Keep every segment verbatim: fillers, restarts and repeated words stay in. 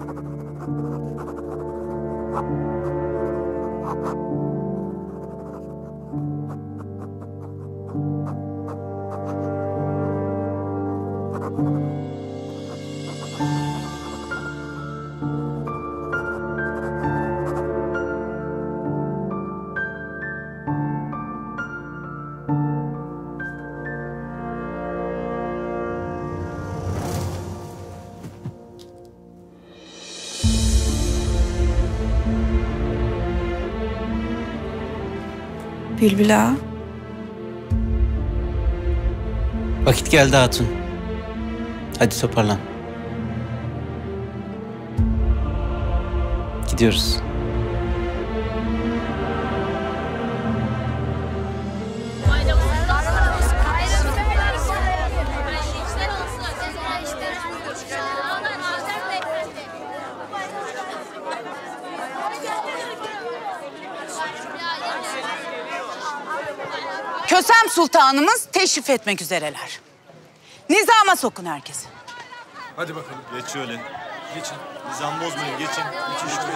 Bülbül ağa. Vakit geldi hatun. Hadi toparlan. Gidiyoruz. Kösem Sultanımız teşrif etmek üzereler. Nizama sokun herkesi. Hadi bakalım. Geç şöyle. Geçin. Nizam bozmayın. Geçin. Geçin şöyle.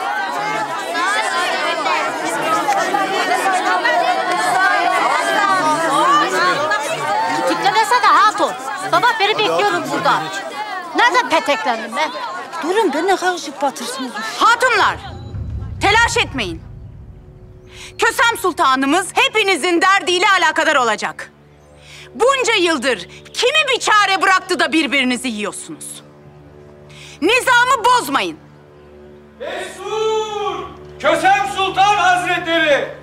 Kitlemesene hatun. Baba beni bekliyorum burada. Nereden peteklendim ben? Durun beni karışık batırsınız. Hatunlar, telaş etmeyin. Kösem Sultanımız hepinizin derdiyle alakadar olacak. Bunca yıldır kimi bir çare bıraktı da birbirinizi yiyorsunuz? Nizamı bozmayın. Destur! Kösem Sultan Hazretleri!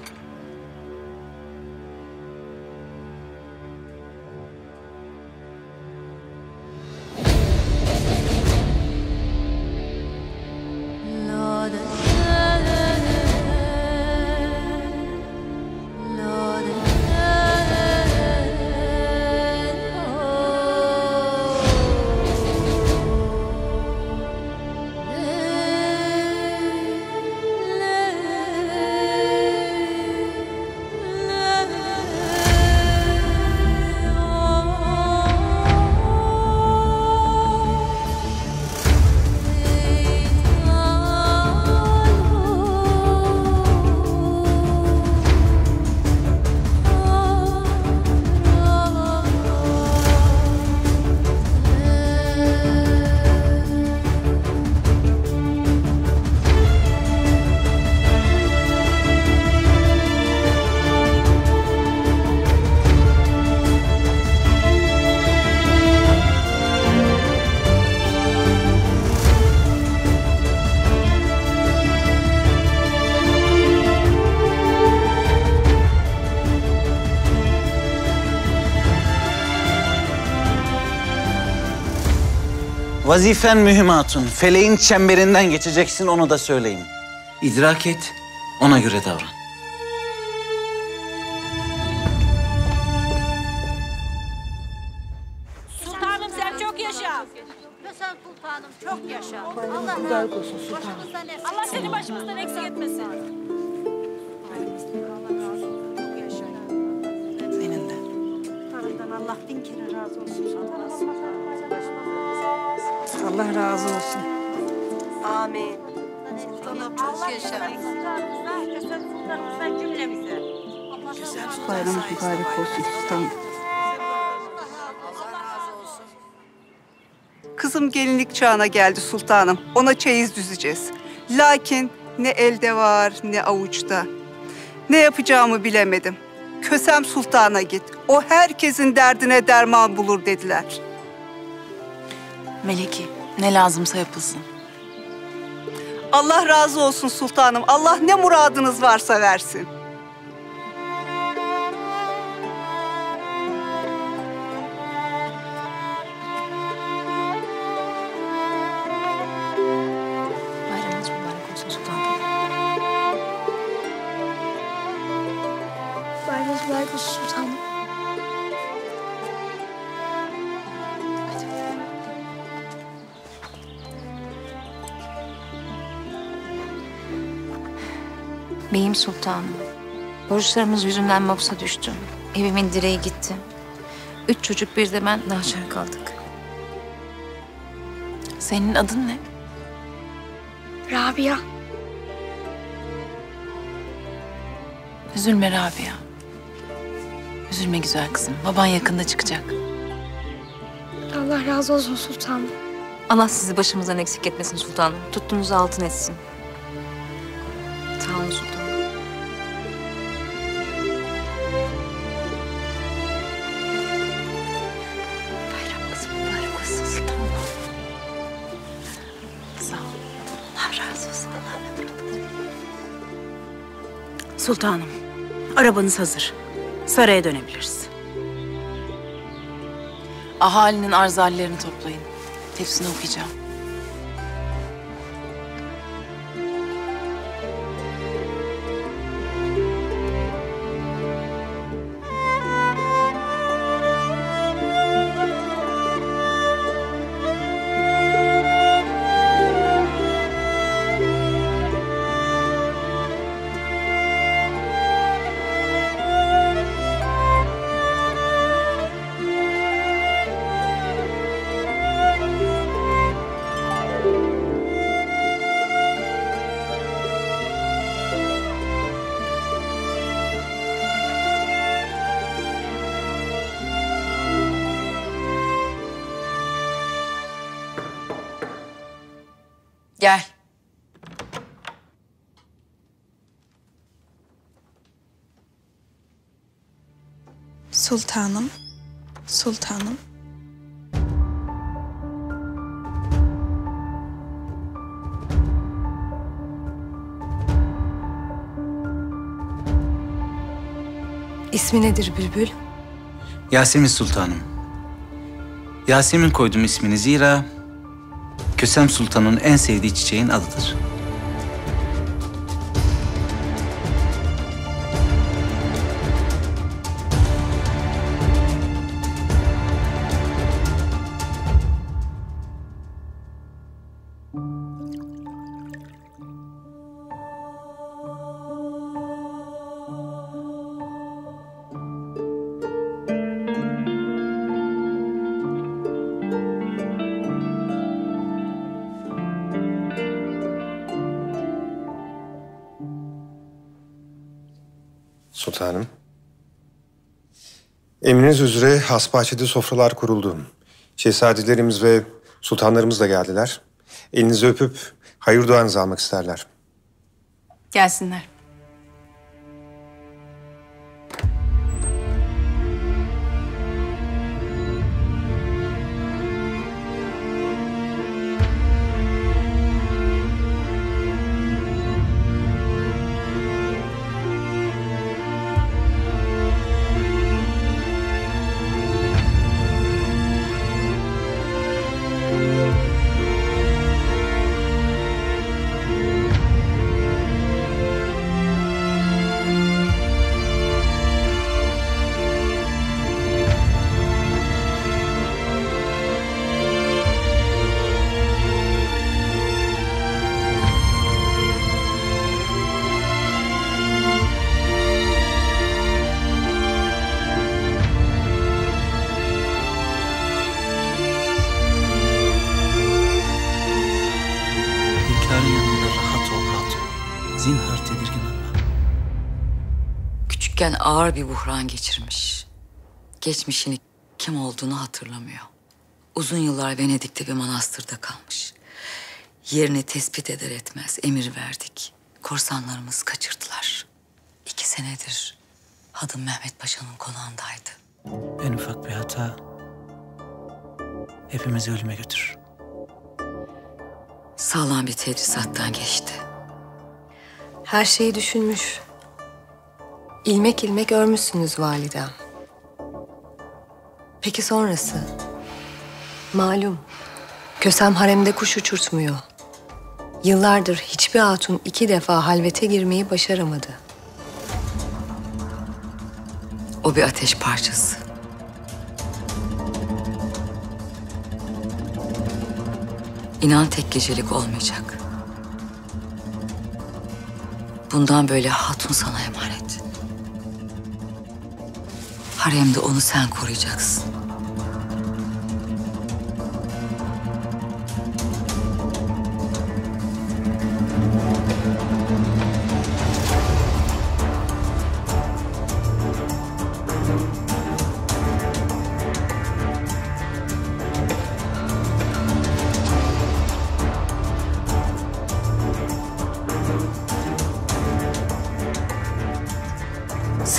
Vazifen mühim hatun. Feleğin çemberinden geçeceksin, onu da söyleyeyim. İdrak et, ona göre davran. Sultanım sen çok yaşa. Kösem Sultanım çok yaşa. Allah razı olsun sultanım. Allah seni başımızdan eksik etmesin. Senin de. Allah bin kere razı olsun sultanım. Allah razı olsun. Amin. Sultanım çok yaşa. Kösem Sultanımızdan cümlemize. Bayramınız mübarek olsun sultanım. Kızım gelinlik çağına geldi sultanım. Ona çeyiz düzeceğiz. Lakin ne elde var ne avuçta. Ne yapacağımı bilemedim. Kösem Sultan'a git. O herkesin derdine derman bulur dediler. Meleki, ne lazımsa yapılsın. Allah razı olsun sultanım. Allah ne muradınız varsa versin. Bayramınız mübarek olsun sultanım. Bayramınız mübarek olsun sultanım. Beyim sultanım, borçlarımız yüzünden mapsa düştüm. Evimin direği gitti. Üç çocuk bir de ben naçar kaldık. Senin adın ne? Rabia. Üzülme Rabia. Üzülme güzel kızım. Baban yakında çıkacak. Allah razı olsun sultanım. Allah sizi başımızdan eksik etmesin sultanım. Tuttuğunuzu altın etsin. Sağ olun sultanım. Bayram kızım, bayram kızım sultanım. Sağ ol. Allah razı olsun. Allah razı olsun. Sultanım, arabanız hazır. Saraya dönebiliriz. Ahalinin arzallerini toplayın. Hepsini okuyacağım. Gel. Sultanım, sultanım. İsmi nedir Bülbül? Yasemin Sultanım. Yasemin koydum ismini zira Kösem Sultan'ın en sevdiği çiçeğin adıdır. Sultanım. Emriniz üzere hasbahçede sofralar kuruldu. Şehzadelerimiz ve sultanlarımız da geldiler. Elinizi öpüp hayır duanızı almak isterler. Gelsinler. Zinhar tedirgin olma. Küçükken ağır bir buhran geçirmiş. Geçmişini kim olduğunu hatırlamıyor. Uzun yıllar Venedik'te bir manastırda kalmış. Yerini tespit eder etmez emir verdik. Korsanlarımız kaçırdılar. İki senedir Hadım Mehmet Paşa'nın konağındaydı. En ufak bir hata hepimizi ölüme götürür. Sağlam bir tedrisattan geçti. Her şeyi düşünmüş. İlmek ilmek örmüşsünüz validem. Peki sonrası? Malum, Kösem haremde kuş uçurtmuyor. Yıllardır hiçbir hatun iki defa halvete girmeyi başaramadı. O bir ateş parçası. İnan tek gecelik olmayacak. Bundan böyle hatun sana emanet. Haremde onu sen koruyacaksın.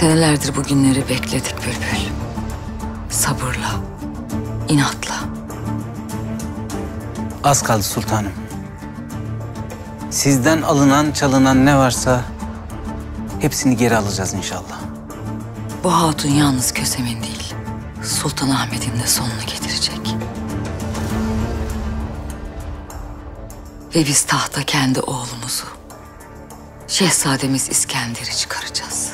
Senelerdir bu günleri bekledik Bülbül. Sabırla, inatla. Az kaldı sultanım. Sizden alınan, çalınan ne varsa hepsini geri alacağız inşallah. Bu hatun yalnız Kösem'in değil, Sultan Ahmet'in de sonunu getirecek. Ve biz tahta kendi oğlumuzu, Şehzademiz İskender'i çıkaracağız.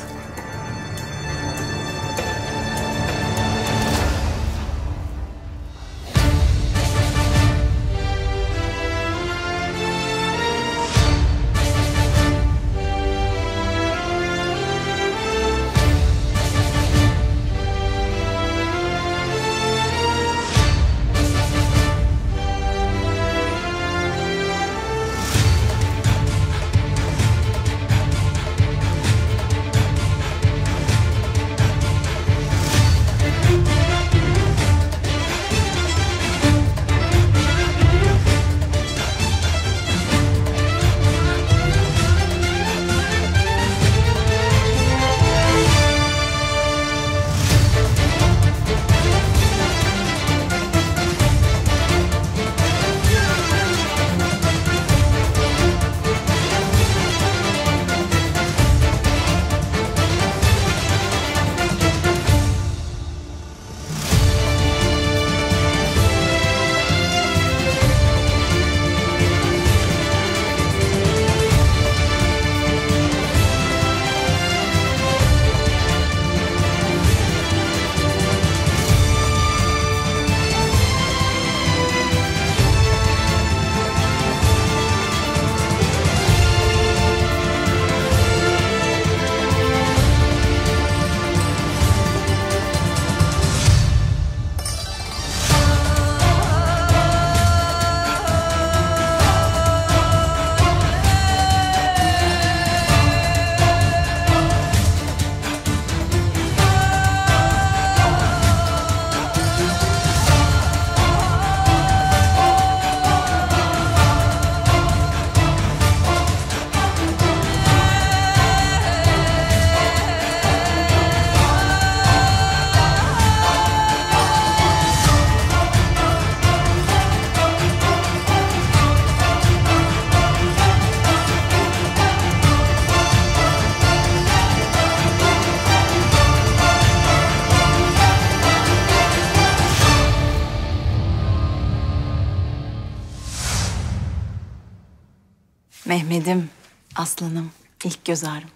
Mehmet'im, aslanım, ilk göz ağrım.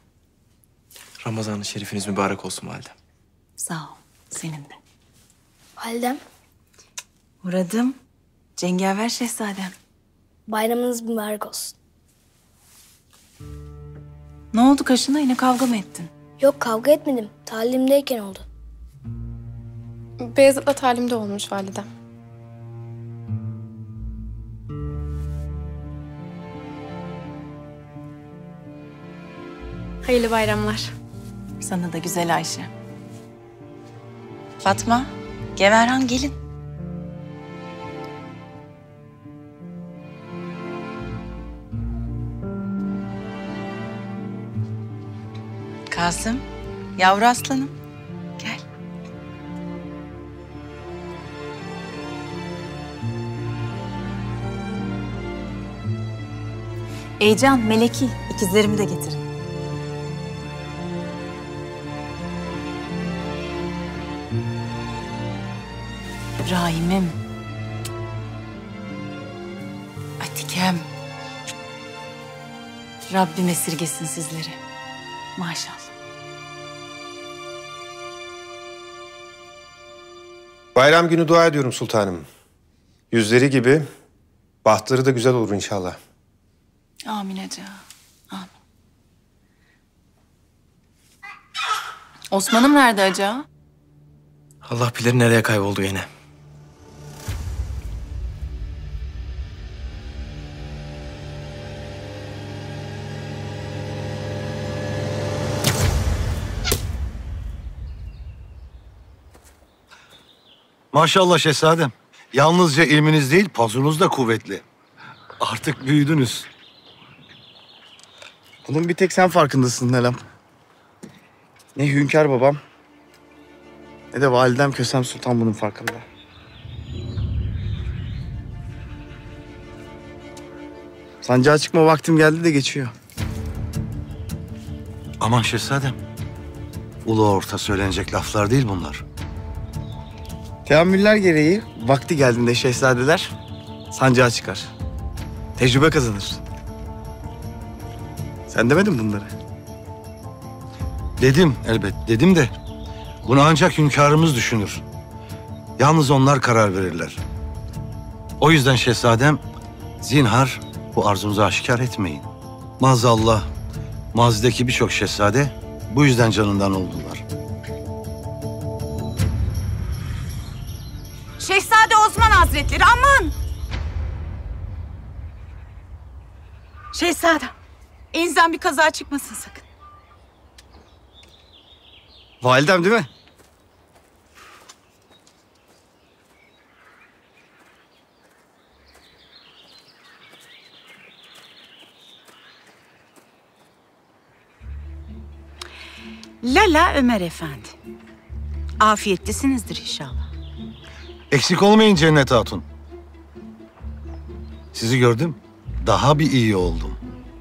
Ramazan-ı şerifiniz mübarek olsun validem. Sağ ol, senin de. Validem, Muradım, cengaver şehzadem. bayramınız mübarek olsun. Ne oldu kaşına, yine kavga mı ettin? Yok, kavga etmedim. Talimdeyken oldu. Beyazıt'la talimde olmuş validem. Hayırlı bayramlar. Sana da güzel Ayşe. Fatma, Geverhan gelin. Kasım, yavru aslanım. Gel. Eycan, Meleki, ikizlerimi de getirin. İbrahim'im. Atikem. Rabbim esirgesin sizleri. Maşallah. Bayram günü dua ediyorum sultanım. Yüzleri gibi bahtları da güzel olur inşallah. Amin Ece. Amin. Osman'ım nerede Ece? Allah bilir nereye kayboldu yine. Maşallah şehzadem. Yalnızca ilminiz değil, pazunuz da kuvvetli. Artık büyüdünüz. Bunun bir tek sen farkındasın Nelam. Ne hünkâr babam ne de validem Kösem Sultan bunun farkında. Sancağa çıkma vaktim geldi de geçiyor. Aman şehzadem. Ulu orta söylenecek laflar değil bunlar. Teamüller gereği vakti geldiğinde şehzadeler sancağa çıkar. Tecrübe kazanır. Sen demedin bunları. Dedim elbet, dedim de bunu ancak hünkârımız düşünür. Yalnız onlar karar verirler. O yüzden şehzadem, zinhar bu arzunuzu aşikar etmeyin. Maazallah, mazideki birçok şehzade bu yüzden canından oldular. Şehzade Osman Hazretleri aman! Şehzadem, elinizden bir kaza çıkmasın sakın. Validem değil mi? Lala Ömer Efendi. Afiyetlisinizdir inşallah. Eksik olmayın Cennet Hatun. Sizi gördüm, daha bir iyi oldum.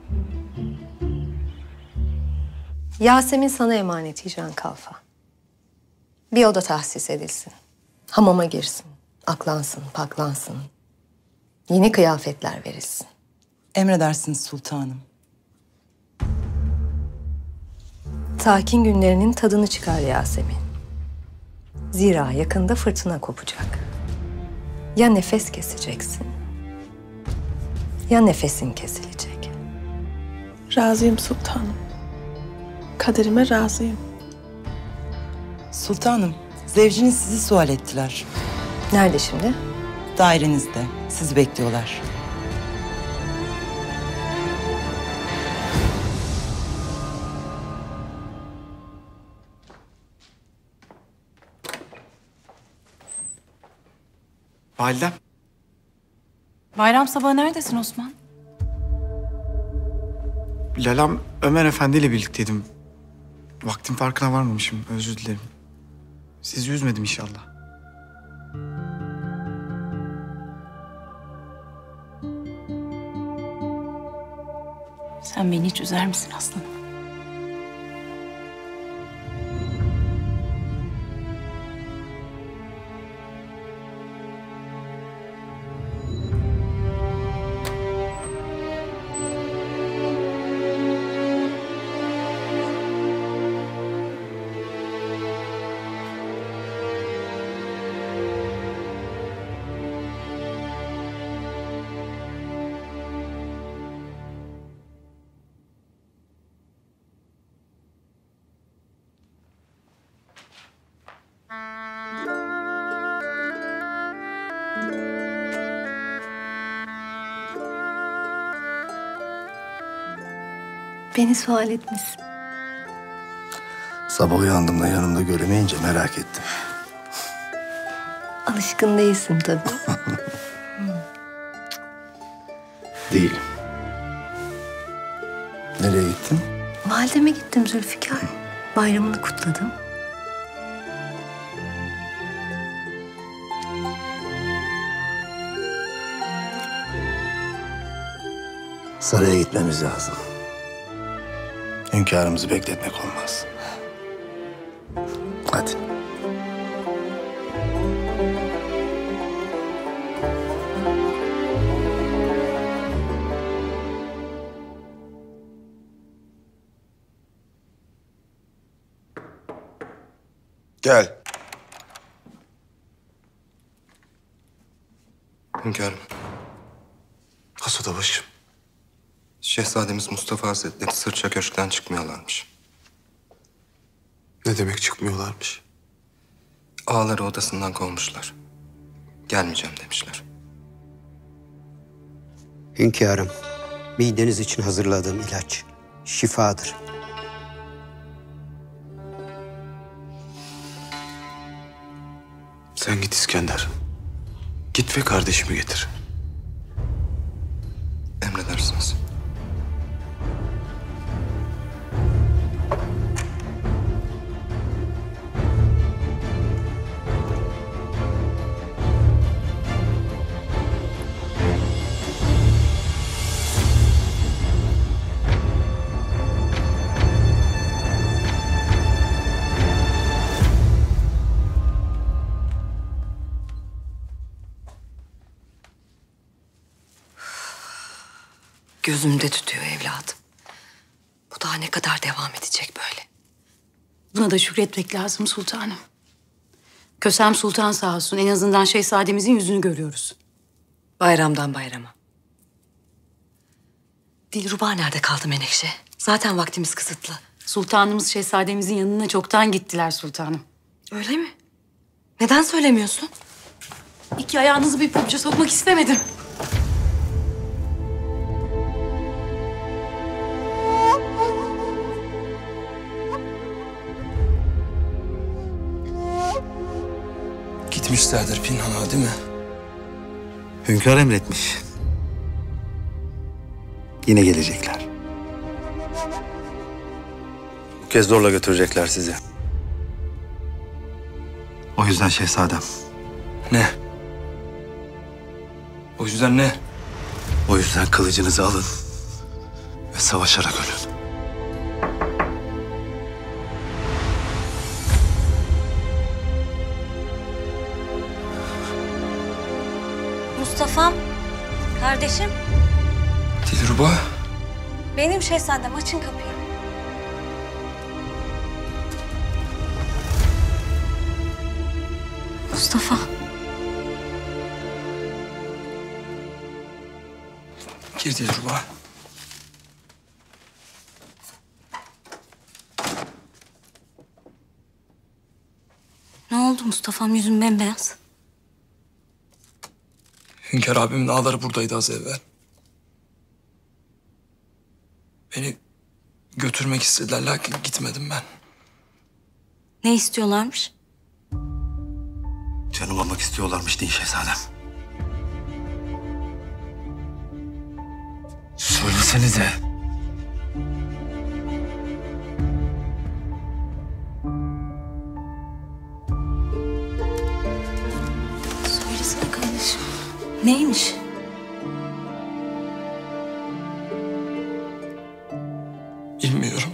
Yasemin sana emanet Hicran Kalfa. Bir oda tahsis edilsin. Hamama girsin, aklansın, paklansın. Yeni kıyafetler verilsin. Emredersiniz sultanım. Sakin günlerinin tadını çıkar Yasemin. Zira yakında fırtına kopacak. Ya nefes keseceksin, ya nefesin kesilecek. Razıyım sultanım. Kaderime razıyım. Sultanım, zevciniz sizi sual ettiler. Nerede şimdi? Dairenizde. Sizi bekliyorlar. Validem. Bayram sabahı neredesin Osman? Lalam Ömer Efendi ile birlikteydim. Vaktin farkına varmamışım. Özür dilerim. Sizi üzmedim inşallah. Sen beni hiç üzer misin aslanım? Beni sual etmişsin. Sabah uyandığımda yanımda göremeyince merak ettim. Alışkın değilsin tabii. Değilim. Nereye gittin? Valideme gittim Zülfikar. Bayramını kutladım. Saraya gitmemiz lazım. Hünkârımızı bekletmek olmaz. Hadi. Gel. Hünkârım. Hasodabaşım. Şehzademiz Mustafa Hazretleri Sırça Köşk'ten çıkmıyorlarmış. Ne demek çıkmıyorlarmış? Ağaları odasından kovmuşlar. Gelmeyeceğim demişler. Hünkârım, mideniz için hazırladığım ilaç şifadır. Sen git İskender. Git ve kardeşimi getir. Emredersiniz. gözümde tutuyor evladım. Bu daha ne kadar devam edecek böyle? Buna da şükretmek lazım sultanım. Kösem Sultan sağ olsun, en azından şehzademizin yüzünü görüyoruz. Bayramdan bayrama. Dilruba nerede kaldı Menekşe? Zaten vaktimiz kısıtlı. Sultanımız şehzademizin yanına çoktan gittiler sultanım. Öyle mi? Neden söylemiyorsun? İki ayağınızı bir pabuca sokmak istemedim. Gitmişlerdir Pinhan'a değil mi? Hünkâr emretmiş. Yine gelecekler. Bu kez zorla götürecekler sizi. O yüzden şehzadem. Ne? O yüzden ne? O yüzden kılıcınızı alın ve savaşarak ölün. Mustafa'm, kardeşim. Dilruba. Benim şehzadem, açın kapıyı. Mustafa. Gir Dilruba. Ne oldu Mustafa'm, yüzün bembeyaz? Hünkâr abimin ağları buradaydı az evvel. Beni götürmek istediler lakin gitmedim ben. Ne istiyorlarmış? Canım almak istiyorlarmış değil şehzadem. Söylesenize. Söylesene kardeşim. Neymiş? Bilmiyorum.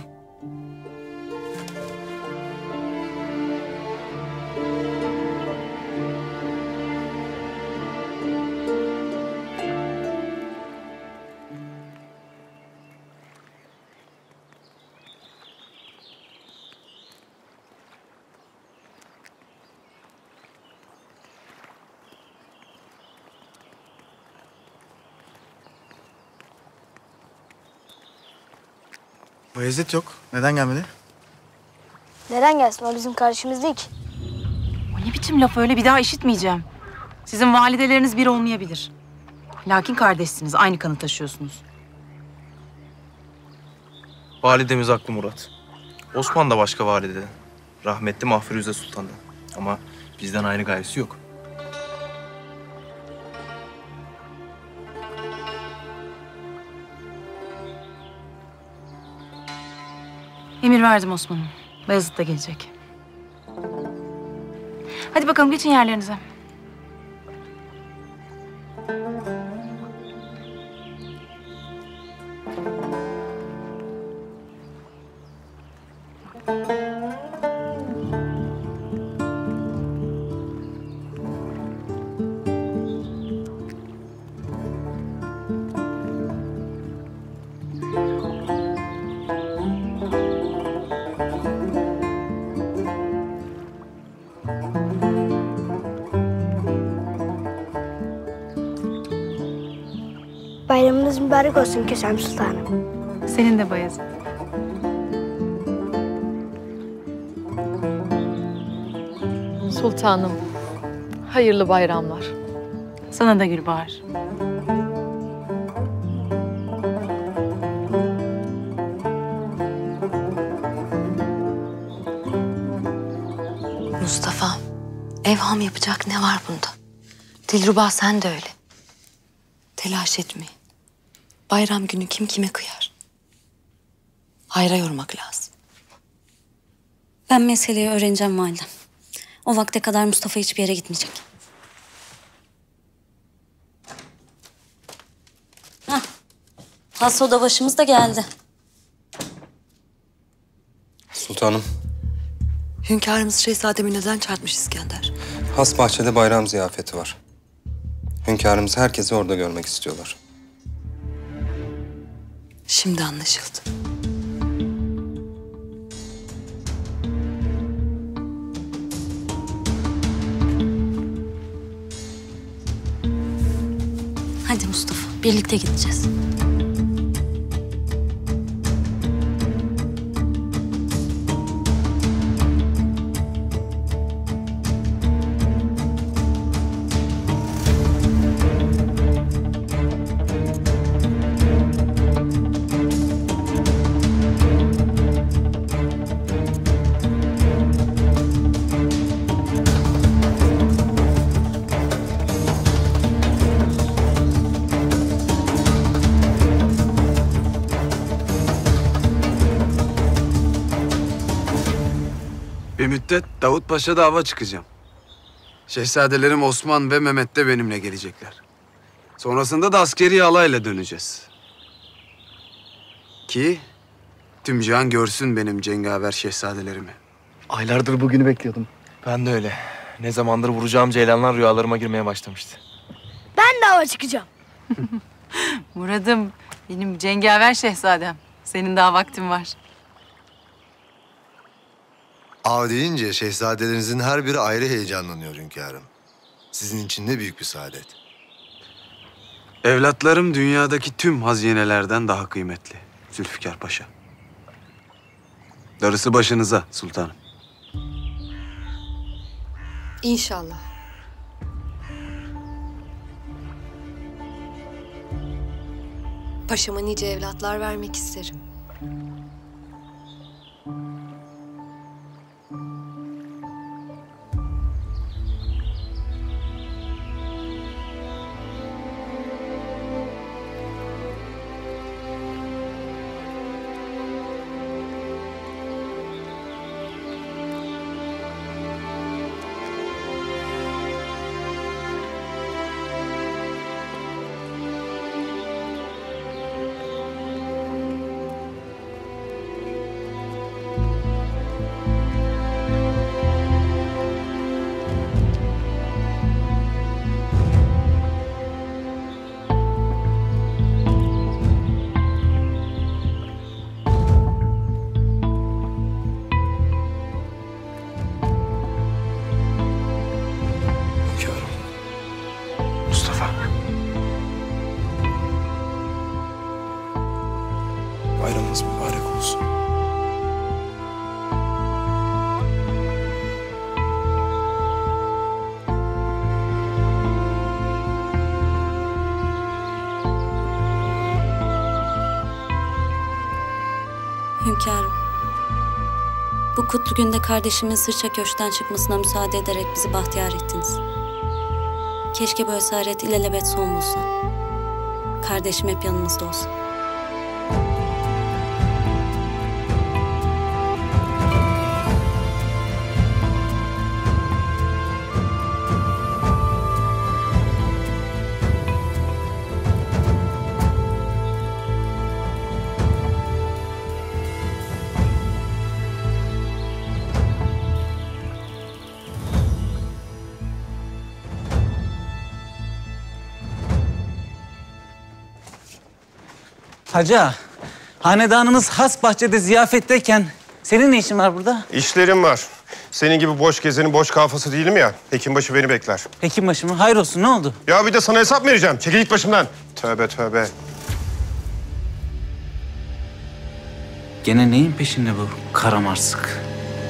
Bayezid yok. Neden gelmedi? Neden gelsin? O bizim kardeşimiz değil ki. O ne biçim laf öyle, bir daha işitmeyeceğim. Sizin valideleriniz bir olmayabilir. Lakin kardeşsiniz, aynı kanı taşıyorsunuz. Validemiz haklı Murat. Osman da başka valide. Rahmetli Mahfiruze Sultan'dan. Ama bizden aynı gayesi yok. Emir verdim Osman'ım. Bayezid de gelecek. Hadi bakalım, geçin yerlerinize. Bayramınız mübarek olsun Kösem Sultanım. Senin de Bayezid. Sultanım, hayırlı bayramlar. Sana da Gülbahar. Mustafa, evham yapacak ne var bunda? Dilruba sen de öyle. Telaş etmeyin. Bayram günü kim kime kıyar? Hayra yormak lazım. Ben meseleyi öğreneceğim validem. O vakte kadar Mustafa hiçbir yere gitmeyecek. Hah. Has oda başımız da geldi. Sultanım, Hünkârımız şehzademi neden çarpmış İskender? has bahçede bayram ziyafeti var. Hünkârımız herkesi orada görmek istiyorlar. Şimdi anlaşıldı. Hadi Mustafa, birlikte gideceğiz. Bir müddet Davut Paşa'da hava çıkacağım. Şehzadelerim Osman ve Mehmet de benimle gelecekler. Sonrasında da askeri alayla döneceğiz. Ki tüm cihan görsün benim cengaver şehzadelerimi. Aylardır bugünü bekliyordum. Ben de öyle. Ne zamandır vuracağım ceylanlar rüyalarıma girmeye başlamıştı. Ben de hava çıkacağım. Muradım, benim cengaver şehzadem. Senin daha vaktin var. Av deyince şehzadelerinizin her biri ayrı heyecanlanıyor hünkârım. Sizin için ne büyük bir saadet. Evlatlarım dünyadaki tüm hazinelerden daha kıymetli Zülfikar Paşa. Darısı başınıza sultanım. İnşallah. Paşama nice evlatlar vermek isterim. Bayramınız mübarek olsun. Hünkârım, bu kutlu günde kardeşimin sırça köşkten çıkmasına müsaade ederek bizi bahtiyar ettiniz. Keşke bu esaret ilelebet son bulsa. Kardeşim hep yanımızda olsun. Hacı ağa, hanedanınız has bahçede ziyafetteyken senin ne işin var burada? İşlerim var. Senin gibi boş gezenin boş kafası değilim ya. Hekimbaşı beni bekler. Hekimbaşı mı? Hayrolsun, ne oldu? Ya bir de sana hesap vereceğim. Çekil git başımdan. Tövbe tövbe. Gene neyin peşinde bu karamarsık?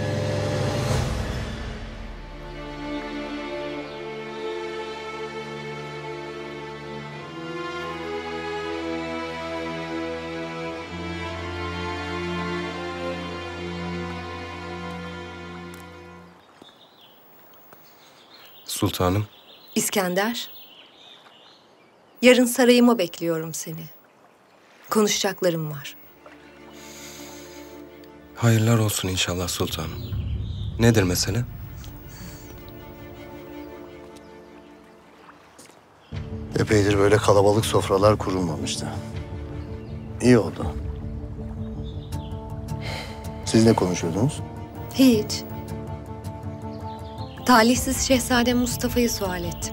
Sultanım. İskender, yarın sarayıma bekliyorum seni. Konuşacaklarım var. Hayırlar olsun inşallah sultanım. Nedir mesele? Epeydir böyle kalabalık sofralar kurulmamıştı. İyi oldu. Siz ne konuşuyordunuz? Hiç. Talihsiz Şehzade Mustafa'yı sual ettim.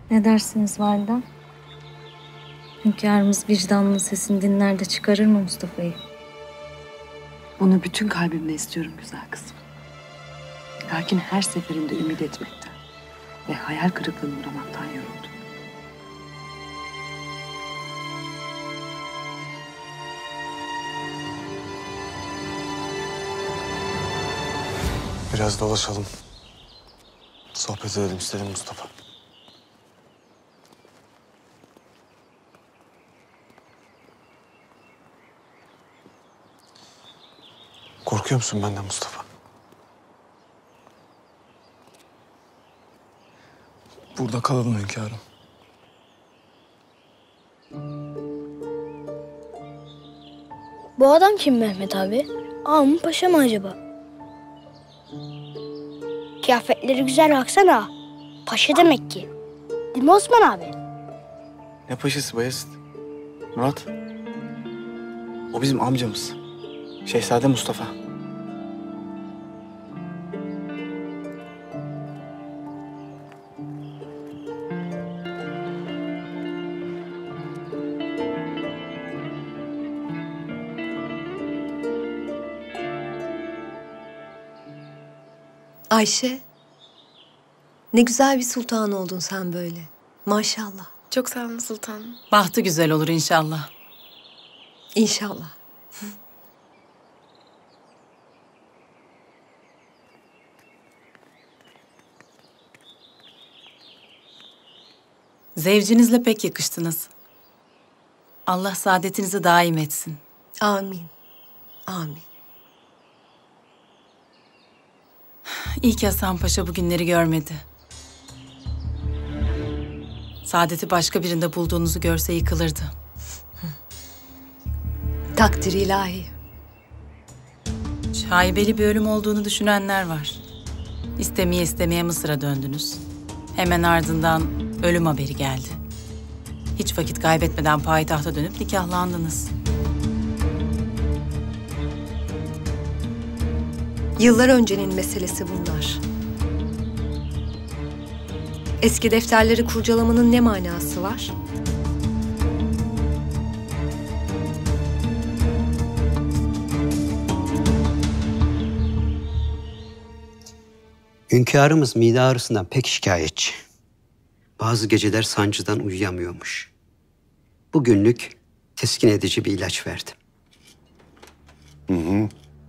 Ne dersiniz validem? Hünkârımız vicdanının sesini dinler de çıkarır mı Mustafa'yı? Onu bütün kalbimle istiyorum güzel kızım. Lakin her seferinde ümit etmekten ve hayal kırıklığına uğramaktan yoruldum. Biraz dolaşalım. Sohbet edelim istedim Mustafa. Korkuyor musun benden Mustafa? Burada kalalım hünkârım. Bu adam kim Mehmet abi? Ağa mı paşa mı acaba? Kıyafetleri güzel baksana. Paşa demek ki. Değil mi Osman abi? Ne paşası Bayezid? Murat. O bizim amcamız. Şehzade Mustafa. Ayşe, ne güzel bir sultan oldun sen böyle. Maşallah. Çok sağ olun sultanım. Bahtı güzel olur inşallah. İnşallah. Zevcinizle pek yakıştınız. Allah saadetinizi daim etsin. Amin. Amin. İyi ki Hasan Paşa bu günleri görmedi. Saadeti başka birinde bulduğunuzu görse yıkılırdı. Takdir ilahi. Şaibeli bir ölüm olduğunu düşünenler var. İstemeye istemeye Mısır'a döndünüz. Hemen ardından ölüm haberi geldi. Hiç vakit kaybetmeden payitahta dönüp nikahlandınız. Yıllar öncenin meselesi bunlar. Eski defterleri kurcalamanın ne manası var? Hünkârımız mide ağrısından pek şikayetçi. Bazı geceler sancıdan uyuyamıyormuş. Bugünlük teskin edici bir ilaç verdim. Hı hı.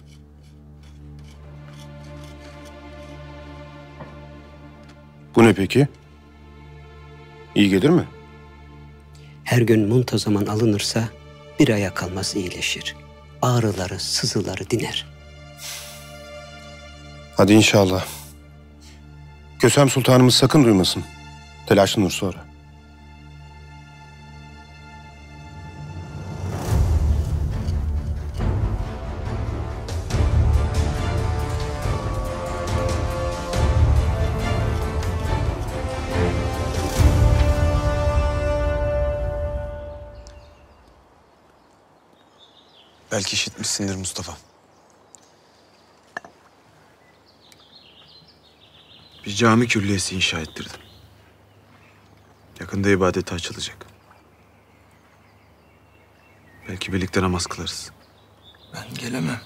Bu ne peki? İyi gelir mi? Her gün muntazaman alınırsa bir aya kalmaz iyileşir. Ağrıları, sızıları diner. Hadi inşallah. Kösem Sultanımız sakın duymasın. Telaşlanır sonra. Belki işitmişsindir Mustafa. Bir cami külliyesi inşa ettirdim. Yakında ibadete açılacak. Belki birlikte namaz kılarız. Ben gelemem.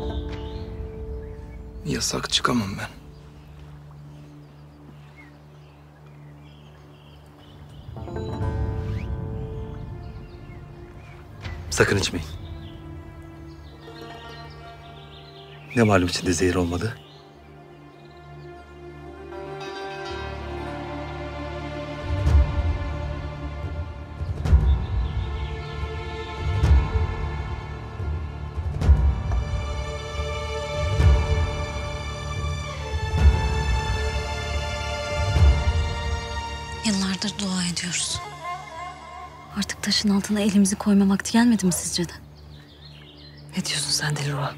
Yasak çıkamam ben. Sakın içmeyin. Ne malum içinde zehir olmadı? Yıllardır dua ediyoruz. Artık taşın altına elimizi koyma vakti gelmedi mi sizce de? Ne diyorsun sen Dilruba?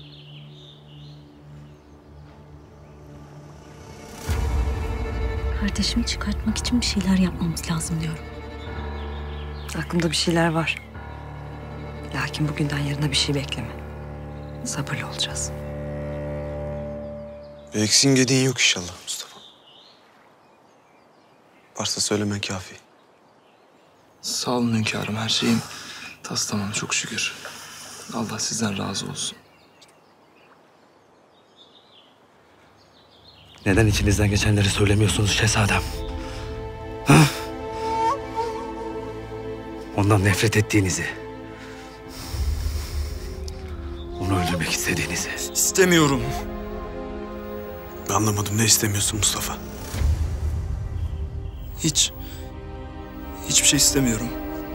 Kardeşimi çıkartmak için bir şeyler yapmamız lazım diyorum. Aklımda bir şeyler var. Lakin bugünden yarına bir şey bekleme. Sabırlı olacağız. Bir eksiğin gediğin yok inşallah Mustafa. Varsa söylemen kafi. Sağ olun hünkârım. Her şeyim tas tamam çok şükür. Allah sizden razı olsun. Neden içinizden geçenleri söylemiyorsunuz şehzadem? Ha? Ondan nefret ettiğinizi, onu öldürmek istediğinizi. İstemiyorum. Anlamadım, ne istemiyorsun Mustafa? Hiç, hiçbir şey istemiyorum.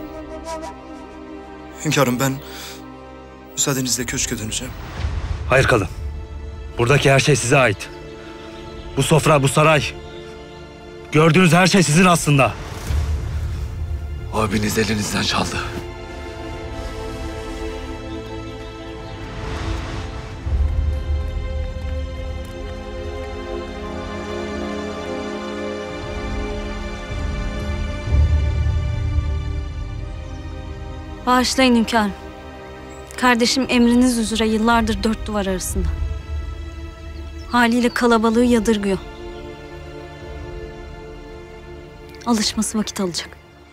Hünkârım ben müsaadenizle köşke döneceğim. Hayır kalın. Buradaki her şey size ait. Bu sofra, bu saray. Gördüğünüz her şey sizin aslında. Abiniz elinizden çaldı. Bağışlayın hünkârım. Kardeşim emriniz üzere yıllardır dört duvar arasında. Haliyle kalabalığı yadırgıyor. Alışması vakit alacak.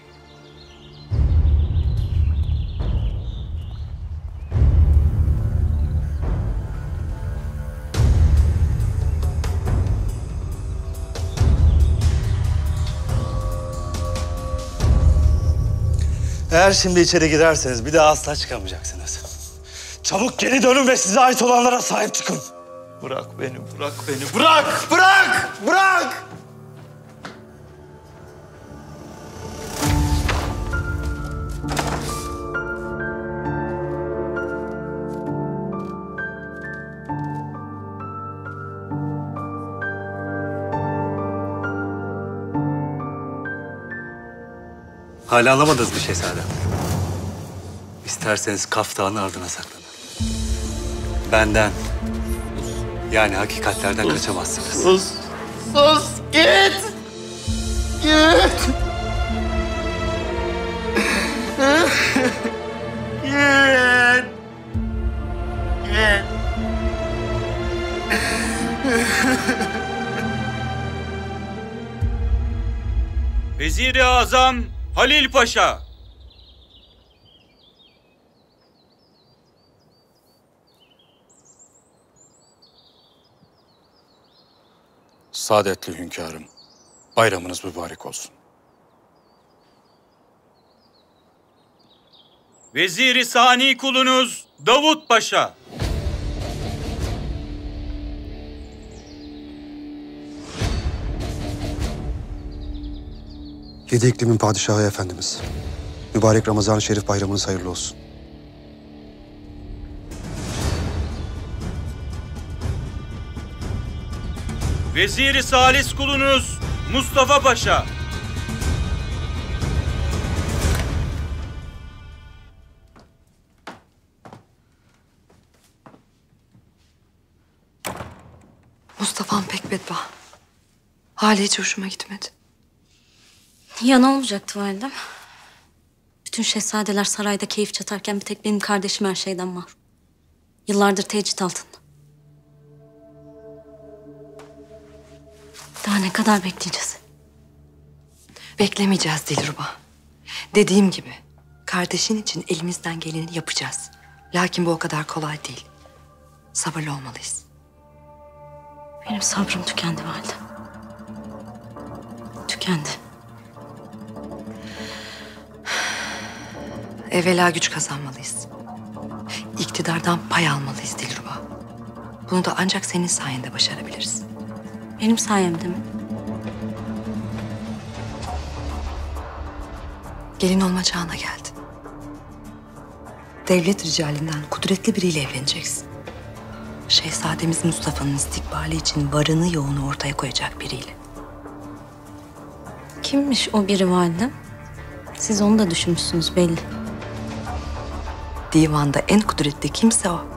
Eğer şimdi içeri girerseniz bir daha asla çıkamayacaksınız. Çabuk geri dönün ve size ait olanlara sahip çıkın. Bırak beni, bırak beni, bırak! Bırak! Bırak! Hala anlamadınız mı şehzadem? İsterseniz Kaf Dağı'nın ardına saklanın. Benden, yani hakikatlerden sus, kaçamazsınız. Sus, sus, git! Git! Git! Git! Vezir-i Azam Halil Paşa. Saadetli hünkârım, bayramınız mübarek olsun. Vezir-i Sani kulunuz Davut Paşa. Yedi iklimin padişahı efendimiz. Mübarek Ramazan-ı Şerif bayramınız hayırlı olsun. Vezir-i Salis kulunuz Mustafa Paşa. Mustafa'm pek bedbaht. Hali hiç hoşuma gitmedi. Ya ne olacaktı validem? Bütün şehzadeler sarayda keyif çatarken bir tek benim kardeşim her şeyden mahrum. Yıllardır tecrit altında. Daha ne kadar bekleyeceğiz? Beklemeyeceğiz Dilruba. Dediğim gibi kardeşin için elimizden geleni yapacağız. Lakin bu o kadar kolay değil. Sabırlı olmalıyız. Benim sabrım tükendi validem. Tükendi. Evvela güç kazanmalıyız. İktidardan pay almalıyız Dilruba. Bunu da ancak senin sayende başarabiliriz. Benim sayemde mi? Gelin olma çağına geldi. Devlet ricalinden kudretli biriyle evleneceksin. Şehzademiz Mustafa'nın istikbali için varını yoğunu ortaya koyacak biriyle. Kimmiş o biri validem? Siz onu da düşünmüşsünüz belli. Divanda en kudretli kimse o.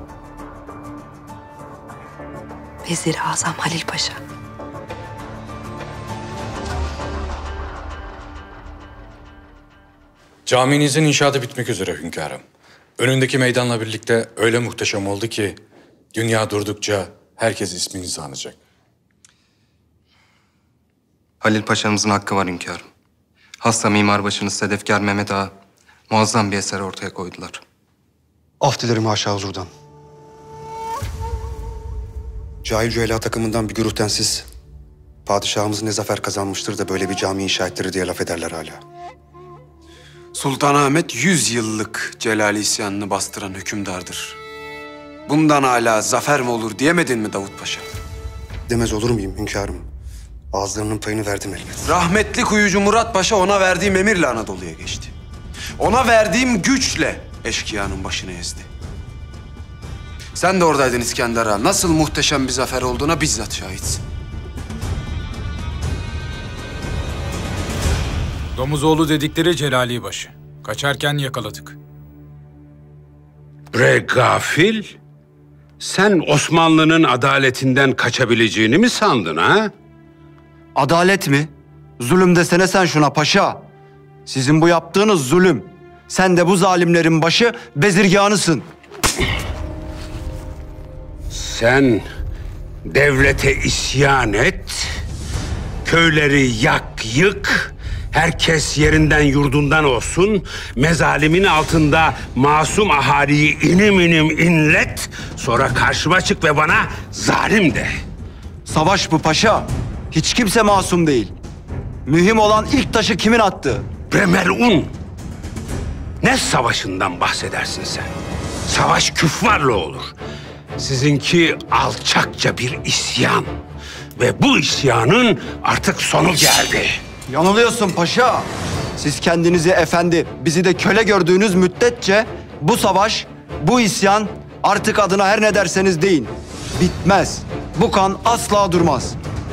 Vezir-i Azam Halil Paşa. Caminizin inşaatı bitmek üzere hünkârım. Önündeki meydanla birlikte öyle muhteşem oldu ki dünya durdukça herkes isminizi anacak. Halil Paşa'mızın hakkı var hünkârım. Hasta mimarbaşınız Sedefkar Mehmet Ağa muazzam bir eser ortaya koydular. Af dilerim haşa huzurdan. Cahil Cüela takımından bir güruhten siz, padişahımız ne zafer kazanmıştır da böyle bir cami inşa ettirir diye laf ederler hala. Sultanahmet yüz yıllık Celali isyanını bastıran hükümdardır. Bundan hala zafer mi olur diyemedin mi Davut Paşa? Demez olur muyum hünkârım? Ağızlarının payını verdim elbet. Rahmetli kuyucu Murat Paşa ona verdiğim emirle Anadolu'ya geçti. Ona verdiğim güçle eşkıyanın başını ezdi. Sen de oradaydın İskender Ağa. Nasıl muhteşem bir zafer olduğuna bizzat şahitsin. Domuzoğlu dedikleri Celali Başı. Kaçarken yakaladık. Bre gafil, sen Osmanlı'nın adaletinden kaçabileceğini mi sandın ha? Adalet mi? Zulüm desene sen şuna paşa. Sizin bu yaptığınız zulüm. Sen de bu zalimlerin başı bezirganısın. Sen devlete isyan et, köyleri yak yık, herkes yerinden yurdundan olsun, mezalimin altında masum ahaliyi inim inim inlet, sonra karşıma çık ve bana zalim de. Savaş bu paşa. Hiç kimse masum değil. Mühim olan ilk taşı kimin attığı. Bre melun! Ne savaşından bahsedersin sen? Savaş küffarla olur. Sizinki alçakça bir isyan. Ve bu isyanın artık sonu geldi. Yanılıyorsun paşa. Siz kendinizi efendi, bizi de köle gördüğünüz müddetçe bu savaş, bu isyan artık adına her ne derseniz deyin. Bitmez. Bu kan asla durmaz.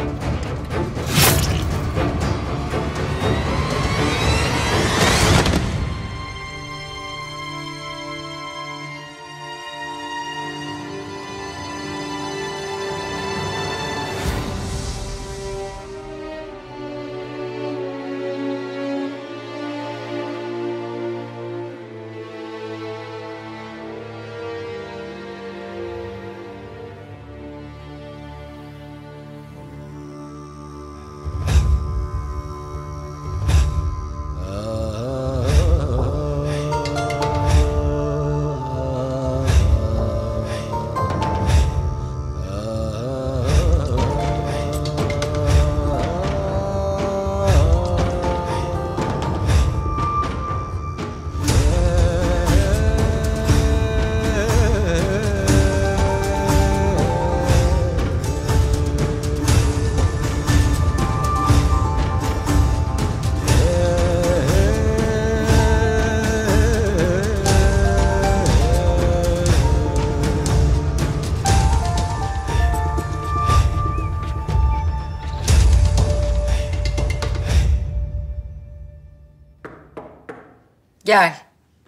Gel.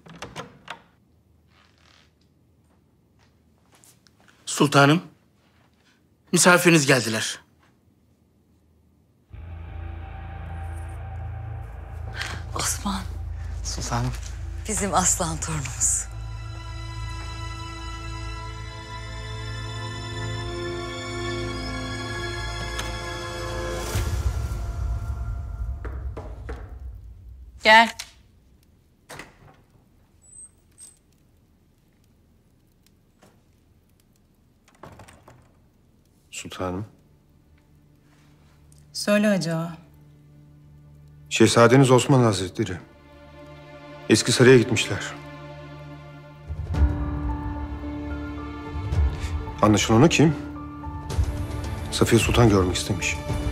Sultanım, misafiriniz geldiler. Osman, Sultanım. bizim aslan torunumuz. Gel. Sultanım. Söyle Hacı Ağa. Şehzadeniz Osman Hazretleri. Eski saraya gitmişler. Anlaşılan o ki Safiye Sultan görmek istemiş.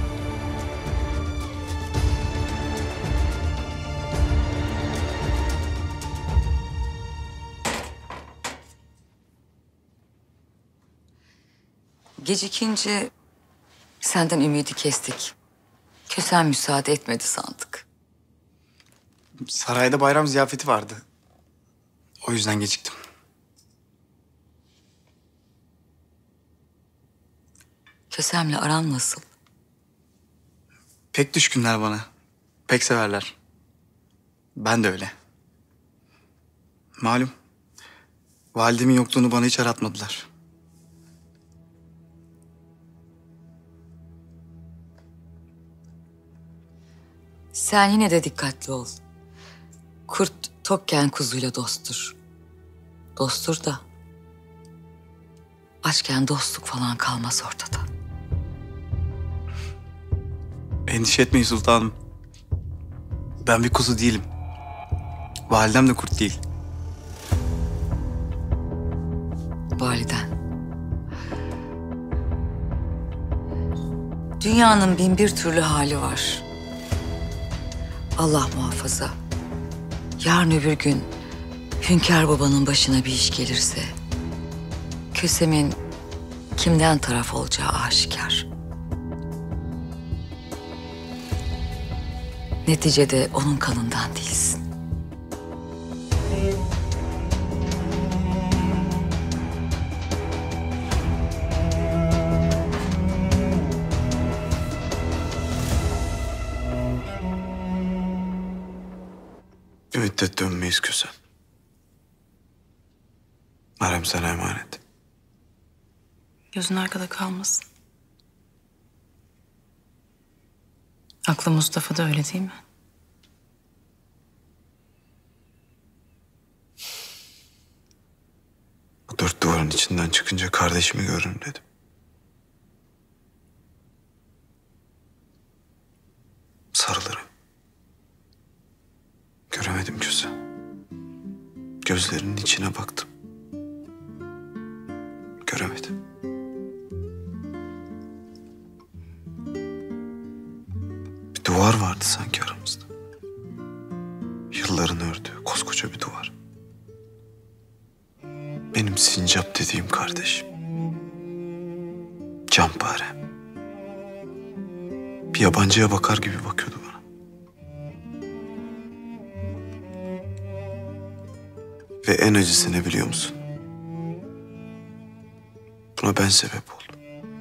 Gecikince senden ümidi kestik. Kösem müsaade etmedi sandık. Sarayda bayram ziyafeti vardı. O yüzden geciktim. Kösem'le aran nasıl? Pek düşkünler bana. Pek severler. Ben de öyle. Malum. Validemin yokluğunu bana hiç aratmadılar. Sen yine de dikkatli ol. Kurt tokken kuzuyla dosttur. Dosttur da açken dostluk falan kalmaz ortada. Endişe etmeyin sultanım. Ben bir kuzu değilim. Validem de kurt değil. Validen. Dünyanın bin bir türlü hali var. Allah muhafaza. Yarın öbür gün Hünkâr babanın başına bir iş gelirse Kösem'in kimden taraf olacağı aşikar. Neticede onun kanından değilsin. Bir müddet dönmeyiz Kösem. Meryem sana emanet. Gözün arkada kalmasın. Aklı Mustafa'da öyle değil mi? Bu dört duvarın içinden çıkınca kardeşimi görürüm dedim. Sarılırım. Göremedim Kösem. Gözlerinin içine baktım. Göremedim. Bir duvar vardı sanki aramızda. Yılların ördüğü koskoca bir duvar. Benim sincap dediğim kardeşim. Canparem. Bir yabancıya bakar gibi bakıyordu bana. Ve en acısı ne biliyor musun? Buna ben sebep oldum.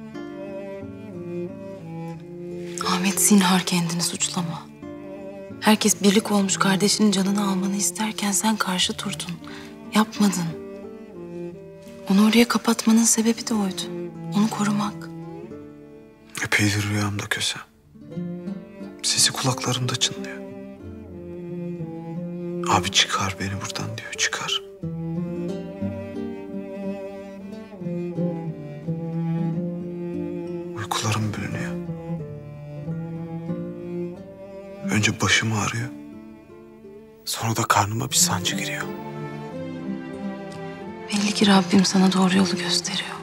Ahmet, zinhar kendini suçlama. Herkes birlik olmuş kardeşinin canını almanı isterken sen karşı durdun. Yapmadın. Onu oraya kapatmanın sebebi de oydu. Onu korumak. Epeydir rüyamda Kösem. Sesi kulaklarımda çınlıyor. Abi çıkar beni buradan diyor, çıkar. Uykularım bölünüyor. Önce başım ağrıyor. Sonra da karnıma bir sancı giriyor. Belli ki Rabbim sana doğru yolu gösteriyor.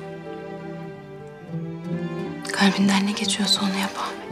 Kalbinden ne geçiyorsa onu yap Ahmet.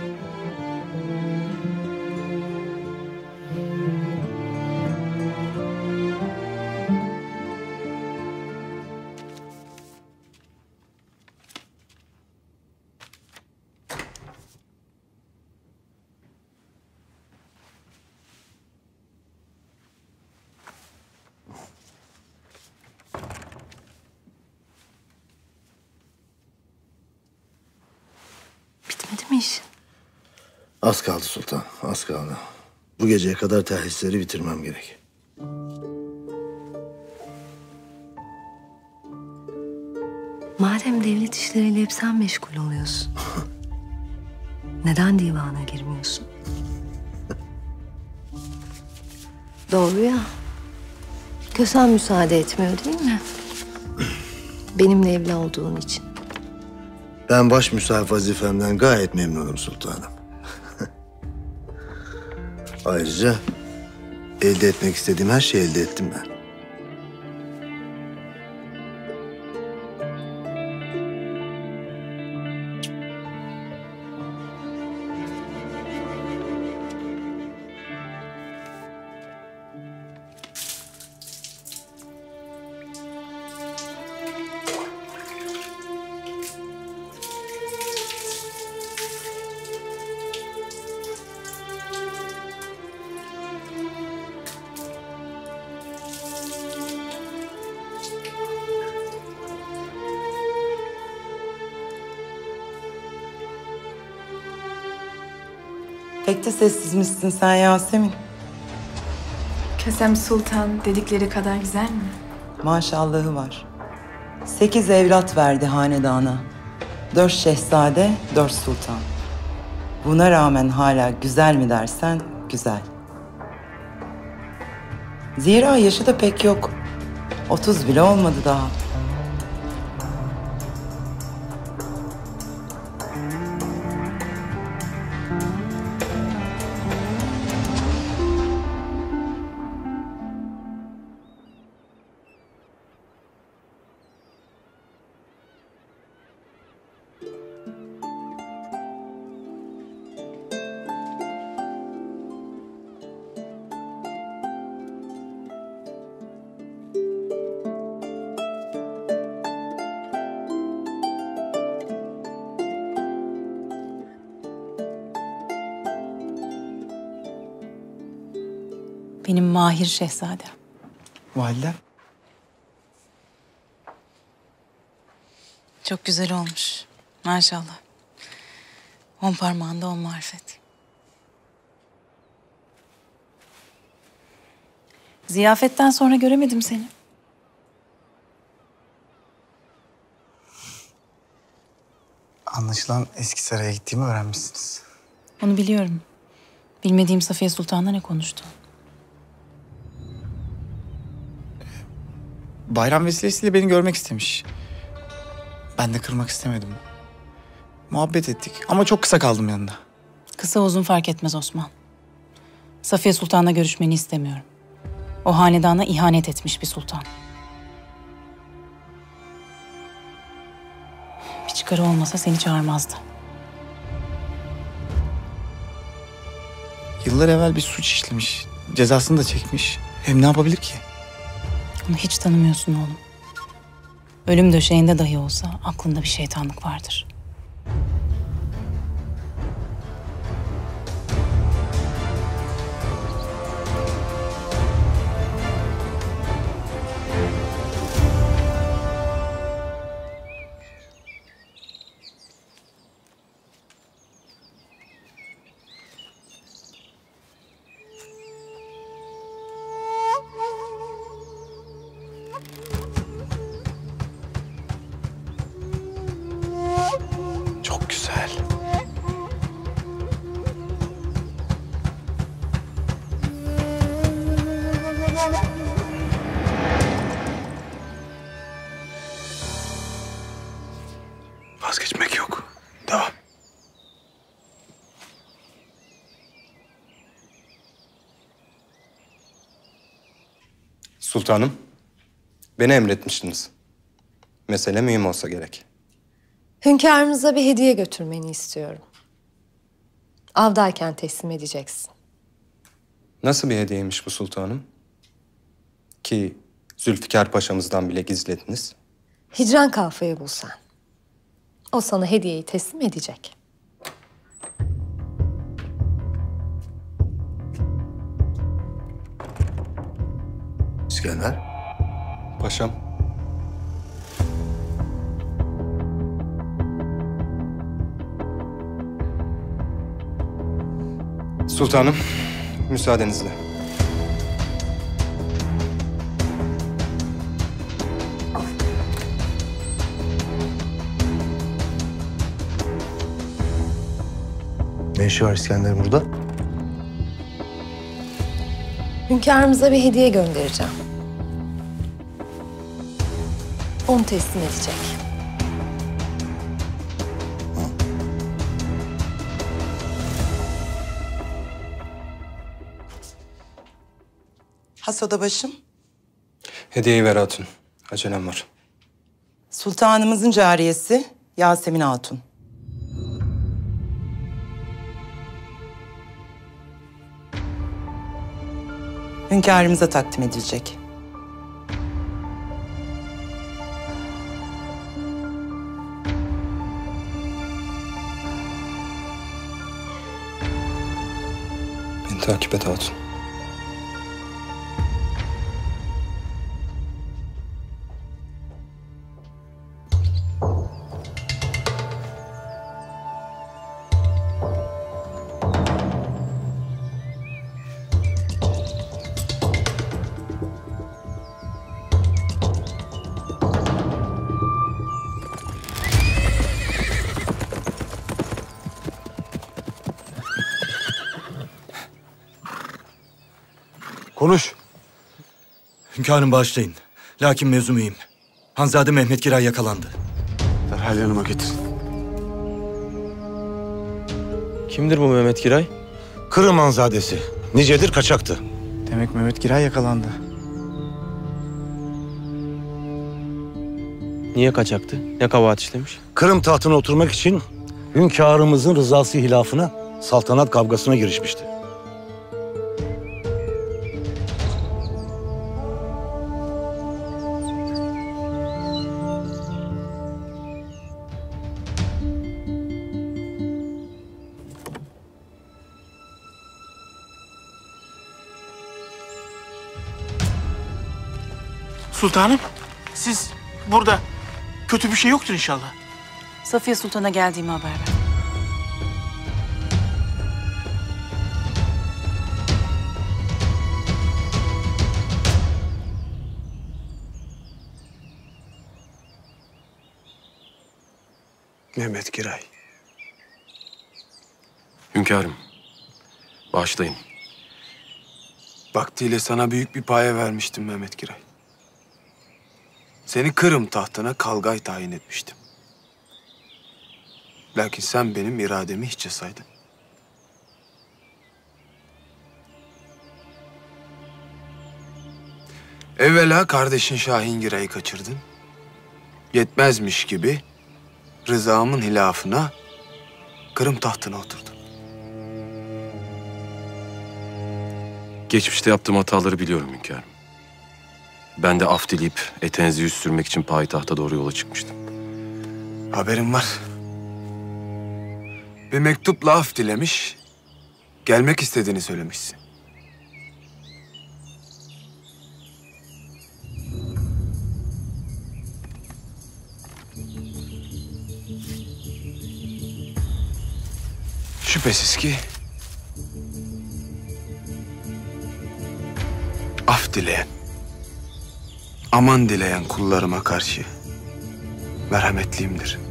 Bitmedi mi iş? Az kaldı sultan, az kaldı. Bu geceye kadar terhisleri bitirmem gerek. Madem devlet işleriyle hep sen meşgul oluyorsun. Neden divana girmiyorsun? Doğru ya. Kösem müsaade etmiyor değil mi? Benimle evli olduğun için. Ben baş müsahip vazifemden gayet memnunum sultanım. Ayrıca elde etmek istediğim her şeyi elde ettim ben. Pek de sessizmişsin sen Yasemin. Kösem Sultan dedikleri kadar güzel mi? Maşallahı var. Sekiz evlat verdi hanedana. Dört şehzade, dört sultan. Buna rağmen hala güzel mi dersen güzel. Zira yaşı da pek yok. Otuz bile olmadı daha. Benim mahir şehzadem. Validem. Çok güzel olmuş. Maşallah. On parmağında on marifet. Ziyafetten sonra göremedim seni. Anlaşılan eski saraya gittiğimi öğrenmişsiniz. Onu biliyorum. Bilmediğim Safiye Sultan'la ne konuştu? Bayram vesilesiyle beni görmek istemiş. Ben de kırmak istemedim. Muhabbet ettik ama çok kısa kaldım yanında. Kısa uzun fark etmez Osman. Safiye Sultan'la görüşmeni istemiyorum. O hanedana ihanet etmiş bir sultan. Bir çıkarı olmasa seni çağırmazdı. Yıllar evvel bir suç işlemiş. Cezasını da çekmiş. Hem ne yapabilir ki? Onu hiç tanımıyorsun oğlum. Ölüm döşeğinde dahi olsa aklında bir şeytanlık vardır. Çok güzel. Vazgeçmek yok. Devam. Sultanım, beni emretmiştiniz. Mesele mühim olsa gerek. Hünkârımıza bir hediye götürmeni istiyorum. Avdayken teslim edeceksin. Nasıl bir hediyeymiş bu sultanım? Ki Zülfikar Paşa'mızdan bile gizlediniz. Hicran Kalfa'yı bulsan. O sana hediyeyi teslim edecek. İskender. Paşam. Sultanım, müsaadenizle. Ne işi var İskender'in burada? Hünkârımıza bir hediye göndereceğim. Onu teslim edecek. Has başım. Hediyeyi ver hatun. Acelem var. Sultanımızın cariyesi Yasemin Hatun. Hünkârımıza takdim edilecek. Beni takip et hatun. Konuş. Hünkârım bağışlayın. Lakin mevzu mühim. Hanzade Mehmet Giray yakalandı. Derhal yanıma getir. Kimdir bu Mehmet Giray? Kırım Hanzadesi. Nicedir kaçaktı. Demek Mehmet Giray yakalandı. Niye kaçaktı? Ne kabahat işlemiş? Kırım tahtına oturmak için hünkârımızın rızası hilafına saltanat kavgasına girişmişti. Sultanım, siz burada kötü bir şey yoktur inşallah. Safiye Sultan'a geldiğimi haber ver. Mehmet Giray. Hünkârım, bağışlayın. Vaktiyle sana büyük bir paye vermiştim Mehmet Giray. Seni Kırım tahtına Kalgay tayin etmiştim. Lakin sen benim irademi hiçe saydın. Evvela kardeşin Şahin Giray'ı kaçırdın. Yetmezmiş gibi rızamın hilafına Kırım tahtına oturdun. Geçmişte yaptığım hataları biliyorum hünkârım. Ben de af dileyip eteğinizi yüz sürmek için payitahta doğru yola çıkmıştım. Haberim var. Bir mektupla af dilemiş, gelmek istediğini söylemişsin. Şüphesiz ki af dileyen, aman dileyen kullarıma karşı merhametliyimdir.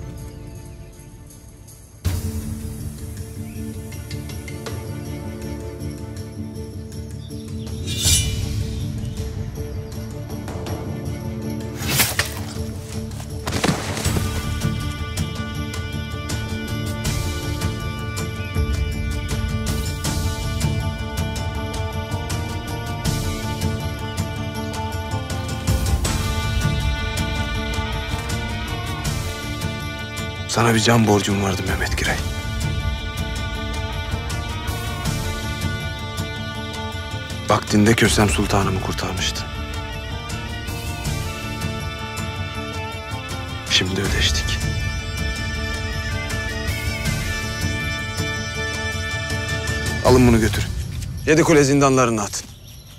Sana bir can borcum vardı Mehmet Giray. Vaktinde Kösem Sultanımı kurtarmıştın. Şimdi ödeştik. Alın bunu götürün. Yedikule zindanlarına atın.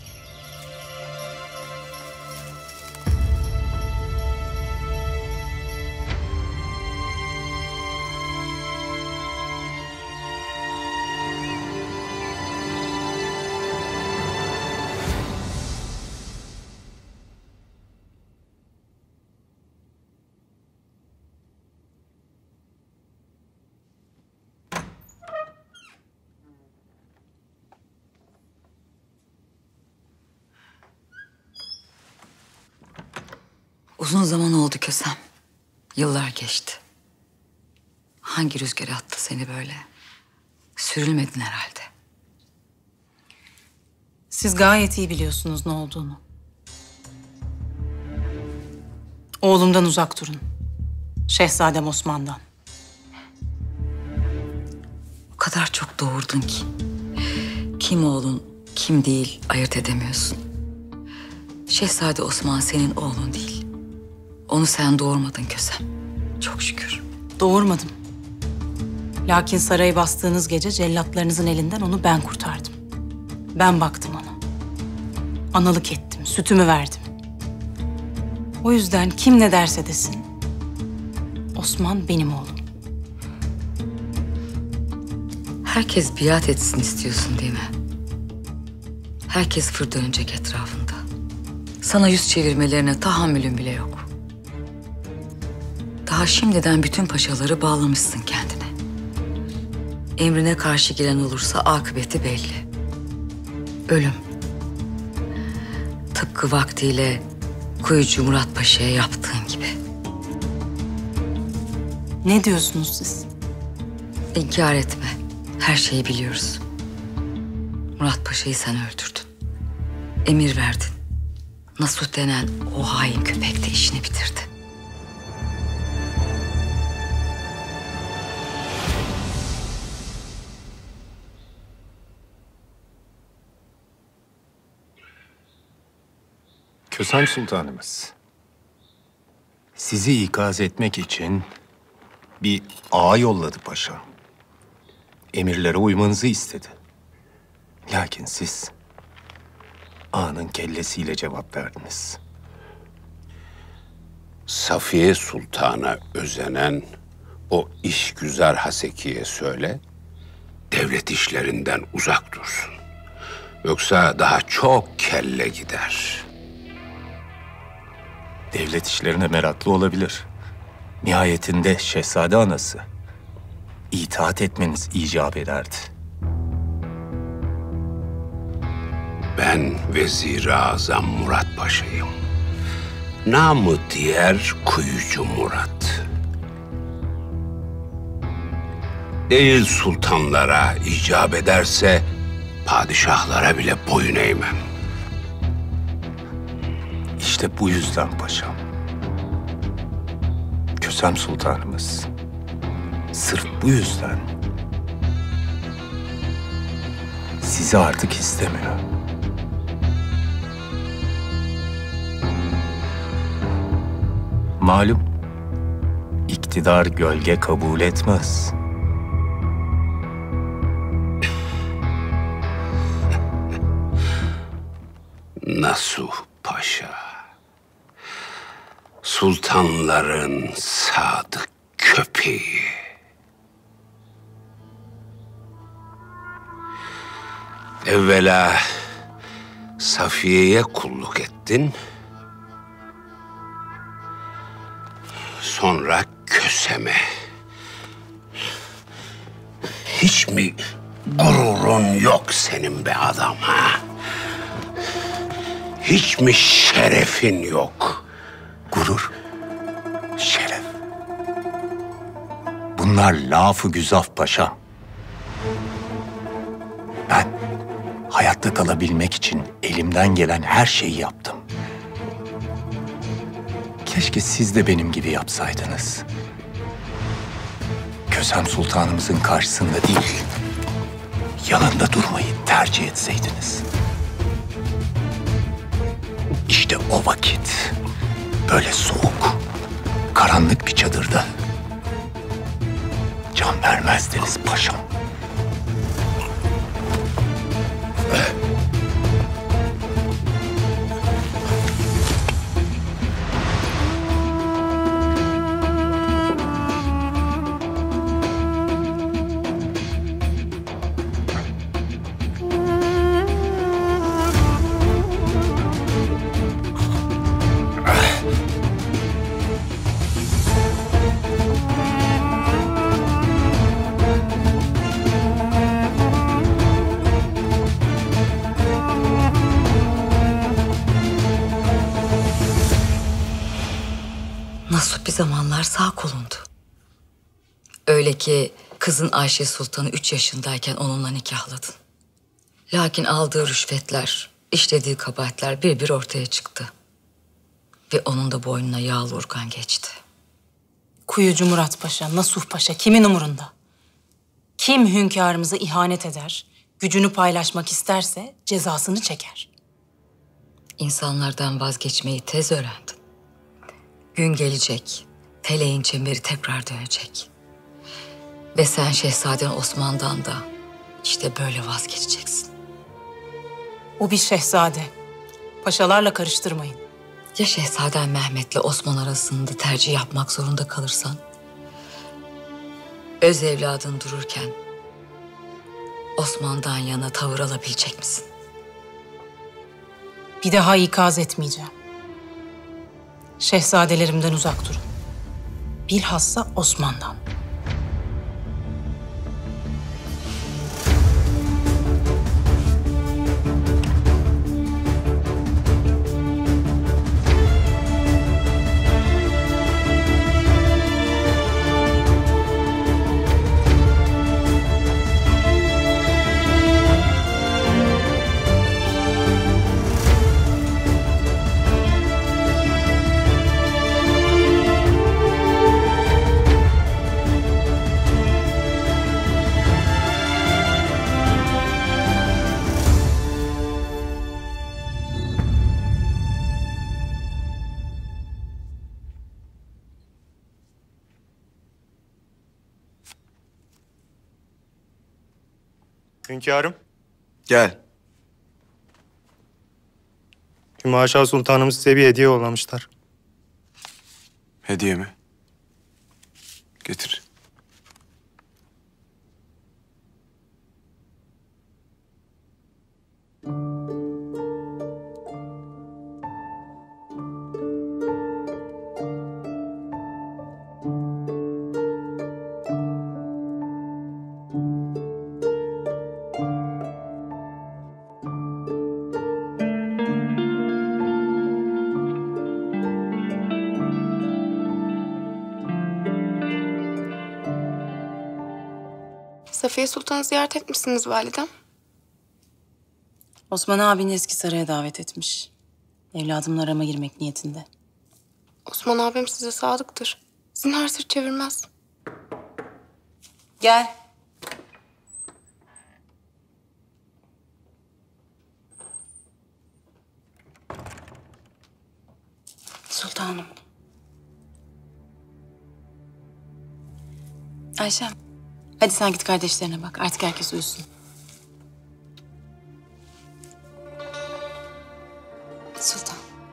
Uzun zaman oldu Kösem. Yıllar geçti. Hangi rüzgar attı seni böyle? Sürülmedin herhalde. Siz gayet iyi biliyorsunuz ne olduğunu. Oğlumdan uzak durun. Şehzadem Osman'dan. O kadar çok doğurdun ki. Kim oğlun, kim değil ayırt edemiyorsun. Şehzade Osman senin oğlun değil. Onu sen doğurmadın Kösem. Çok şükür. Doğurmadım. Lakin sarayı bastığınız gece cellatlarınızın elinden onu ben kurtardım. Ben baktım ona. Analık ettim, sütümü verdim. O yüzden kim ne derse desin, Osman benim oğlum. Herkes biat etsin istiyorsun değil mi? Herkes fır dönecek etrafında. Sana yüz çevirmelerine tahammülün bile yok. Daha şimdiden bütün paşaları bağlamışsın kendine. Emrine karşı gelen olursa akıbeti belli. Ölüm. Tıpkı vaktiyle Kuyucu Murat Paşa'ya yaptığın gibi. Ne diyorsunuz siz? İnkar etme. Her şeyi biliyoruz. Murat Paşa'yı sen öldürdün. Emir verdin. Nasuh denen o hain köpek de işini bitirdi. Kösem Sultanımız, sizi ikaz etmek için bir ağa yolladı paşa. Emirlere uymanızı istedi. Lakin siz ağanın kellesiyle cevap verdiniz. Safiye Sultan'a özenen o işgüzar Haseki'ye söyle, devlet işlerinden uzak dursun. Yoksa daha çok kelle gider. Devlet işlerine meraklı olabilir. Nihayetinde şehzade anası. İtaat etmeniz icap ederdi. Ben Vezir-i Azam Murat Paşa'yım. Namı diğer Kuyucu Murat. Değil sultanlara icap ederse padişahlara bile boyun eğmem. İşte bu yüzden paşam. Kösem Sultanımız sırf bu yüzden sizi artık istemiyor. Malum, iktidar gölge kabul etmez. Nasuh Paşa, sultanların sadık köpeği. Evvela Safiye'ye kulluk ettin. Sonra Kösem'e. Hiç mi gururun yok senin be adam ha? Hiç mi şerefin yok? Gurur, şeref. Bunlar laf-ı güzaf paşam. Ben hayatta kalabilmek için elimden gelen her şeyi yaptım. Keşke siz de benim gibi yapsaydınız. Kösem Sultanımızın karşısında değil, yanında durmayı tercih etseydiniz. İşte o vakit böyle soğuk, karanlık bir çadırda can vermezdiniz paşam. Nasuh bir zamanlar sağ kolundu. Öyle ki kızın Ayşe Sultan'ı üç yaşındayken onunla nikahladın. Lakin aldığı rüşvetler, işlediği kabahatler bir bir ortaya çıktı. Ve onun da boynuna yağlı urgan geçti. Kuyucu Murat Paşa, Nasuh Paşa kimin umurunda? Kim hünkârımıza ihanet eder, gücünü paylaşmak isterse cezasını çeker. İnsanlardan vazgeçmeyi tez öğrendin. Gün gelecek, feleğin çemberi tekrar dönecek. Ve sen Şehzaden Osman'dan da işte böyle vazgeçeceksin. O bir şehzade. Paşalarla karıştırmayın. Ya Şehzaden Mehmet'le Osman arasında tercih yapmak zorunda kalırsan? Öz evladın dururken Osman'dan yana tavır alabilecek misin? Bir daha ikaz etmeyeceğim. Şehzadelerimden uzak durun. Bilhassa Osman'dan. Hünkârım. Gel. Hümaşa Sultanımız size bir hediye yollamışlar. Hediye mi? Getir. Safiye Sultan'ı ziyaret etmişsiniz validem. Osman abini eski saraya davet etmiş. Evladımla arama girmek niyetinde. Osman abim size sadıktır. Zinhar sırt çevirmez. Gel. Sultanım. Ayşem. Hadi sen git kardeşlerine bak. Artık herkes uyusun. Sultan.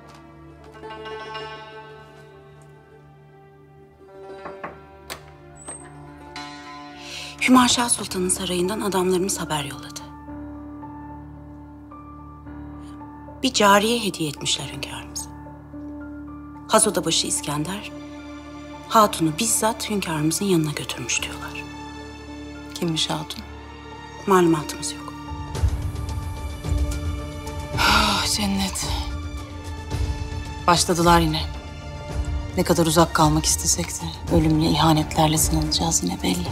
Hümaşa Sultan'ın sarayından adamlarımız haber yolladı. Bir cariye hediye etmişler hünkârımıza. Hazodabaşı İskender, hatunu bizzat hünkârımızın yanına götürmüş diyorlar. Kimmiş hatun? Malumatımız yok. Ah, cennet. Başladılar yine. Ne kadar uzak kalmak istesek de ölümle, ihanetlerle sınanacağız yine belli.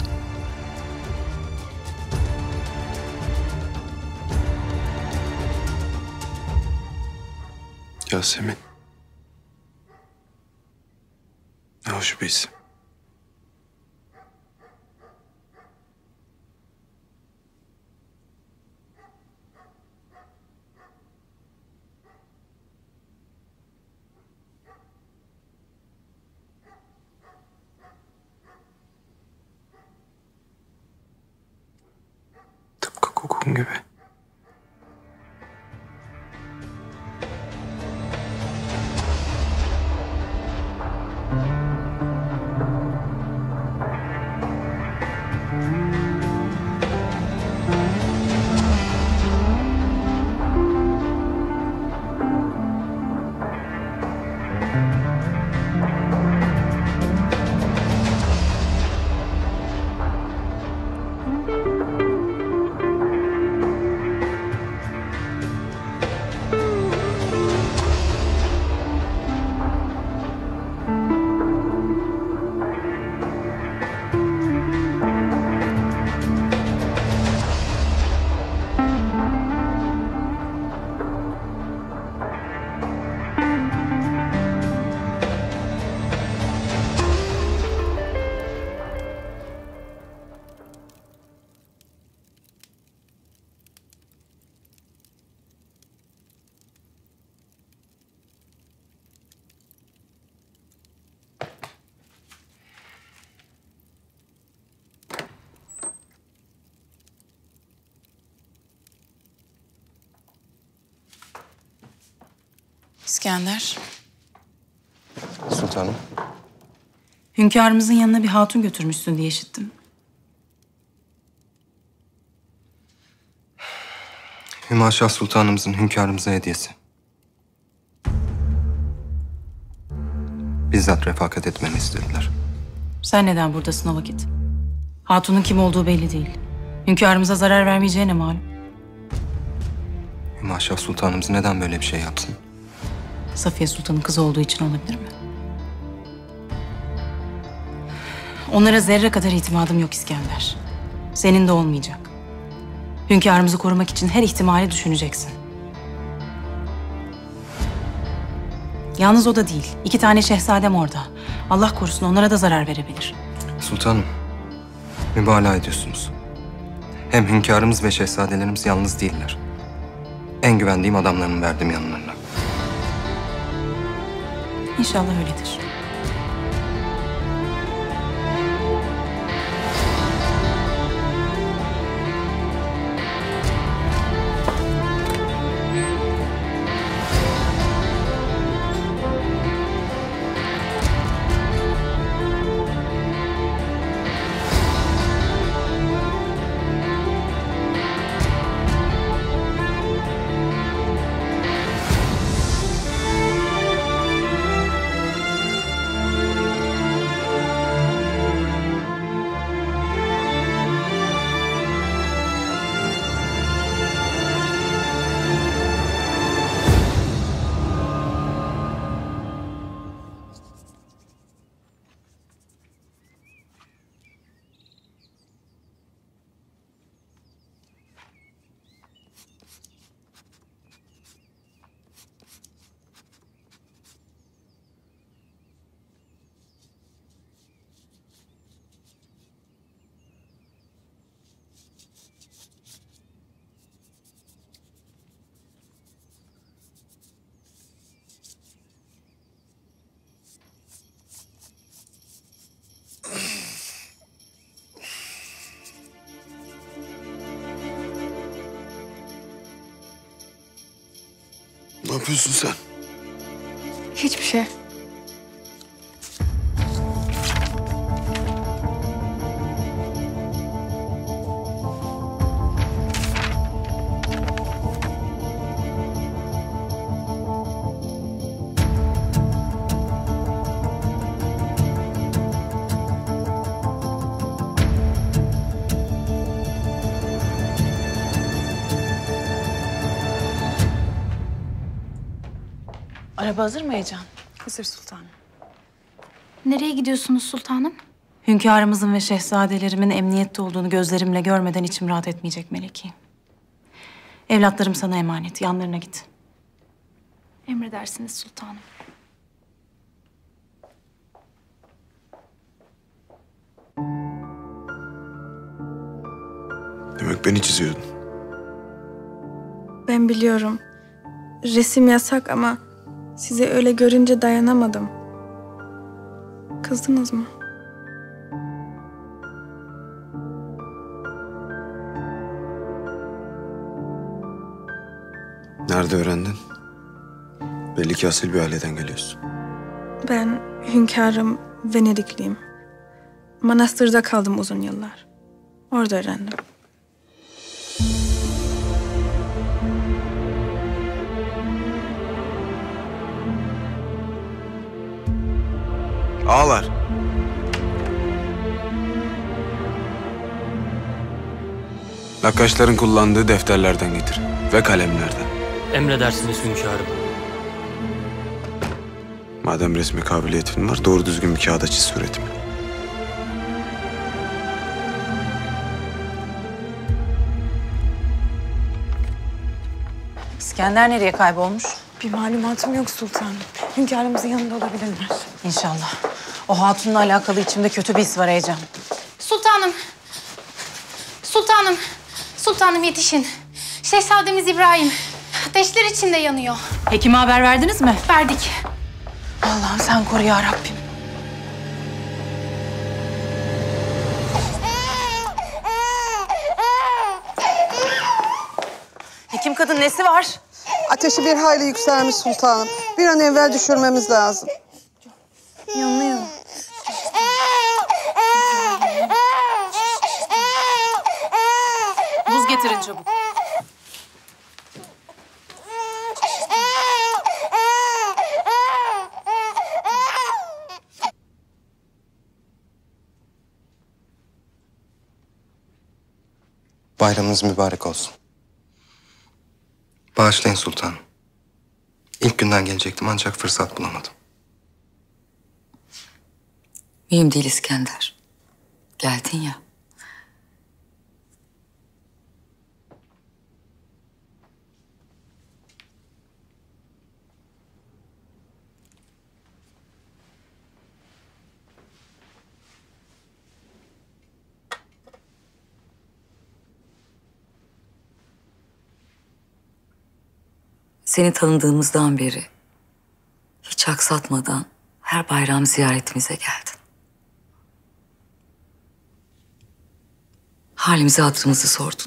Yasemin. Ne hoş bir isim. Tıpkı kokun gibi. İskender. Sultanım. Hünkârımızın yanına bir hatun götürmüşsün diye işittim. Hümaşa Sultanımızın hünkârımıza hediyesi. Bizzat refakat etmemi istediler. Sen neden buradasın o vakit? Hatunun kim olduğu belli değil. Hünkârımıza zarar vermeyeceğine malum. Hümaşa Sultanımız neden böyle bir şey yapsın? Safiye Sultan'ın kızı olduğu için olabilir mi? Onlara zerre kadar itimadım yok İskender. Senin de olmayacak. Hünkârımızı korumak için her ihtimali düşüneceksin. Yalnız o da değil. İki tane şehzadem orada. Allah korusun onlara da zarar verebilir. Sultanım, mübalağa ediyorsunuz. Hem hünkârımız ve şehzadelerimiz yalnız değiller. En güvendiğim adamlarımı verdim yanlarına. İnşallah öyledir. Ne yapıyorsun sen? Hiçbir şey. Araba hazır mı Heyecan? Hazır sultanım. Nereye gidiyorsunuz sultanım? Hünkârımızın ve şehzadelerimin emniyette olduğunu gözlerimle görmeden içim rahat etmeyecek Meleki. Evlatlarım sana emanet. Yanlarına git. Emredersiniz sultanım. Demek beni çiziyordun. Ben biliyorum. Resim yasak ama sizi öyle görünce dayanamadım. Kızdınız mı? Nerede öğrendin? Belli ki asil bir aileden geliyorsun. Ben hünkârım Venedikliyim. Manastırda kaldım uzun yıllar. Orada öğrendim. Ağlar. Nakkaşların kullandığı defterlerden getir ve kalemlerden. Emredersiniz hünkârım. Madem resmi kabiliyetin var, doğru düzgün bir kağıda çiz suretimi. İskender nereye kaybolmuş? Bir malumatım yok sultanım. Hünkârımızın yanında olabilirler. İnşallah. O hatunla alakalı içimde kötü bir his var Heyecan. Sultanım. Sultanım. Sultanım yetişin. Şehzademiz İbrahim. Ateşler içinde yanıyor. Hekime haber verdiniz mi? Verdik. Allah'ım sen koru ya Rabbim. Hekim kadın nesi var? Ateşi bir hayli yükselmiş sultanım. Bir an evvel düşürmemiz lazım. Yanıyor. Buz getirin çabuk. Bayramınız mübarek olsun. Bağışlayın sultanım. İlk günden gelecektim ancak fırsat bulamadım. Mühim değil İskender. Geldin ya. Seni tanıdığımızdan beri hiç aksatmadan her bayram ziyaretimize geldin. Halimizi hatırımızı sordun.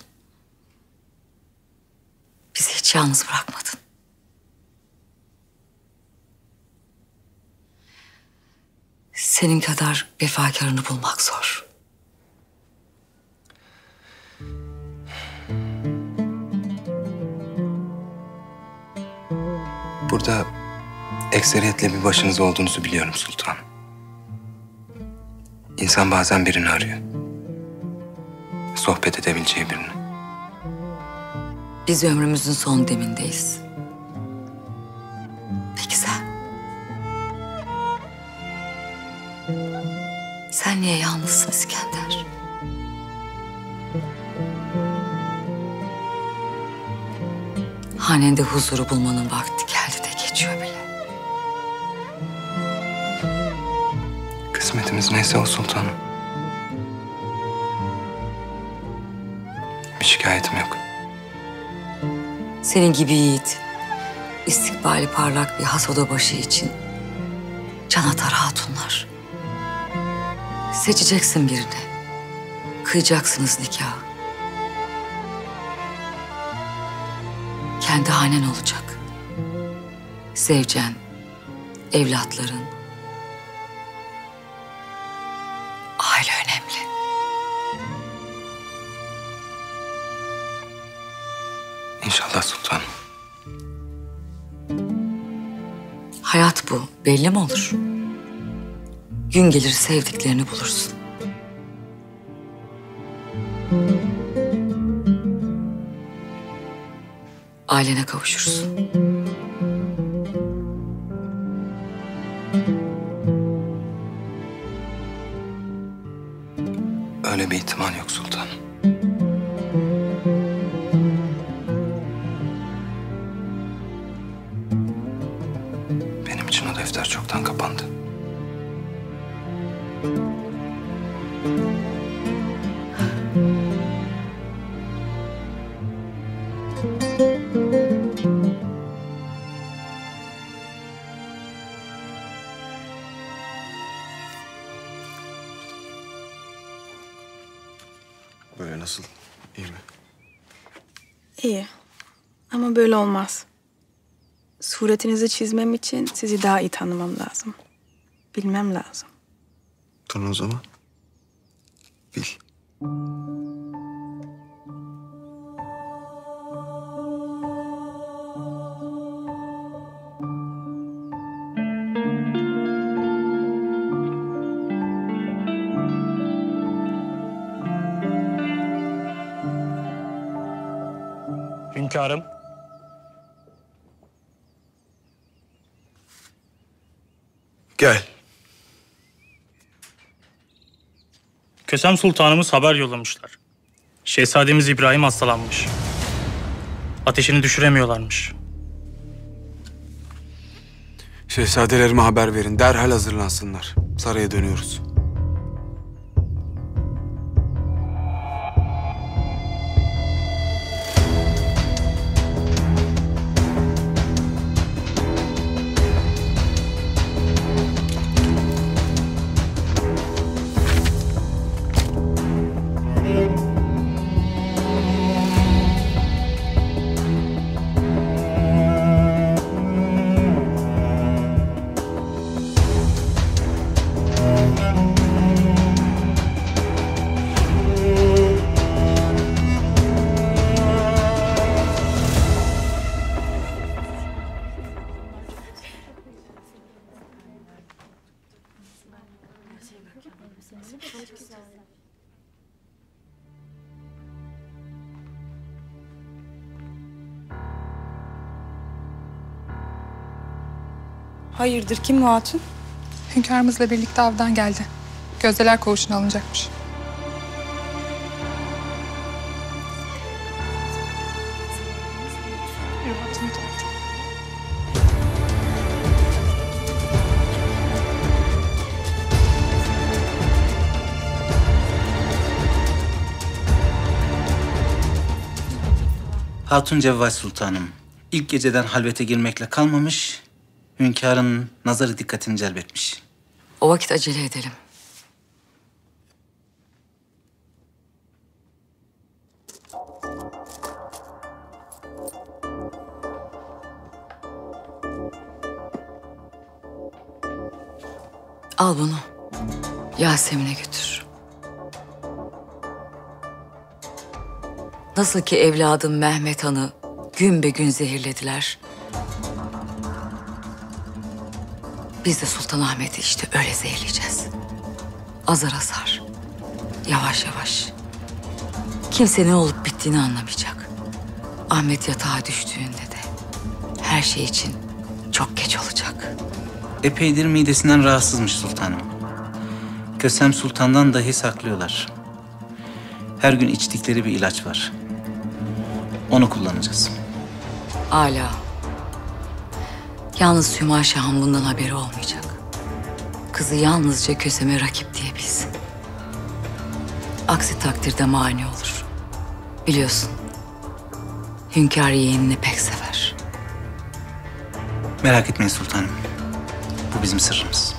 Bizi hiç yalnız bırakmadın. Senin kadar vefakarını bulmak zor. Burada ekseriyetle bir başınız olduğunuzu biliyorum sultanım. İnsan bazen birini arıyor. Sohbet edebileceği birini. Biz ömrümüzün son demindeyiz. Peki sen? Sen niye yalnızsın İskender? Hanende huzuru bulmanın vakti geldi de geçiyor bile. Kısmetimiz neyse o sultanım. Bir şikayetim yok. Senin gibi yiğit, istikbali parlak bir has odabaşı için can atar hatunlar. Seçeceksin birini. Kıyacaksınız nikahı. Kendi hanen olacak. Zevcen, evlatların. Aile önemli. İnşallah sultanım. Hayat bu. Belli mi olur? Gün gelir sevdiklerini bulursun. Ailene kavuşursun. Öyle bir ihtimal yok sultanım. Benim için o defter çoktan kapandı. Böyle nasıl? İyi mi? İyi. Ama böyle olmaz. Suretinizi çizmem için sizi daha iyi tanımam lazım. Bilmem lazım. Dur o zaman. Bil. Hünkârım. Gel. Kösem Sultanımız haber yollamışlar. Şehzademiz İbrahim hastalanmış. Ateşini düşüremiyorlarmış. Şehzadelerime haber verin. Derhal hazırlansınlar. Saraya dönüyoruz. Hayırdır, kim bu hatun? Hünkârımızla birlikte avdan geldi. Gözdeler koğuşuna alınacakmış. Hatun Cevval Sultanım, ilk geceden halvete girmekle kalmamış, hünkârın nazarı dikkatini celbetmiş. O vakit acele edelim. Al bunu. Yasemin'e götür. Nasıl ki evladım Mehmet Han'ı gün be gün zehirlediler. Biz de Sultanahmet'i işte öyle zehirleyeceğiz. Azar azar. Yavaş yavaş. Kimse ne olup bittiğini anlamayacak. Ahmet yatağa düştüğünde de her şey için çok geç olacak. Epeydir midesinden rahatsızmış sultanım. Kösem Sultan'dan dahi saklıyorlar. Her gün içtikleri bir ilaç var. Onu kullanacağız. Âlâ. Yalnız Hüma Şah'ın bundan haberi olmayacak. Kızı yalnızca Kösem'e rakip diye bilsin. Aksi takdirde mani olur. Biliyorsun, hünkâr yeğenini pek sever. Merak etmeyin sultanım. Bu bizim sırrımız.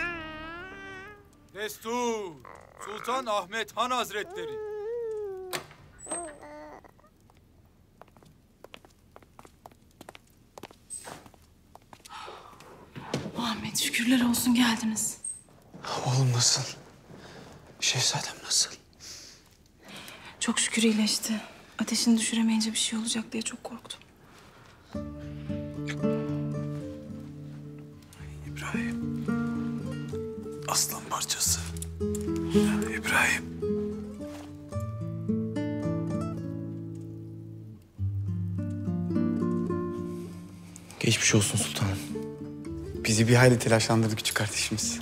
Destur! Sultan Ahmet Han Hazretleri! Şükürler olsun geldiniz. Oğlum nasıl? Şehzadem nasıl? Çok şükür iyileşti. Ateşini düşüremeyince bir şey olacak diye çok korktum. İbrahim. Aslan parçası. İbrahim. Geçmiş olsun sultanım. Bizi bir hayli telaşlandırdı küçük kardeşimiz.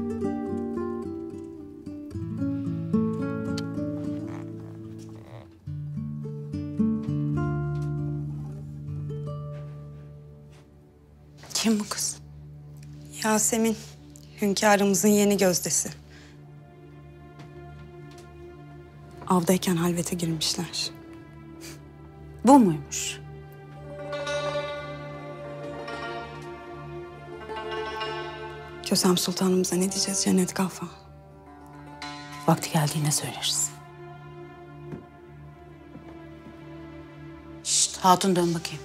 Kim bu kız? Yasemin. Hünkârımızın yeni gözdesi. Avdayken halvete girmişler. Bu muymuş? Kösem Sultanımıza ne diyeceğiz Cennet Kalfa? Vakti geldiğinde söyleriz. Şşt, hatun dön bakayım.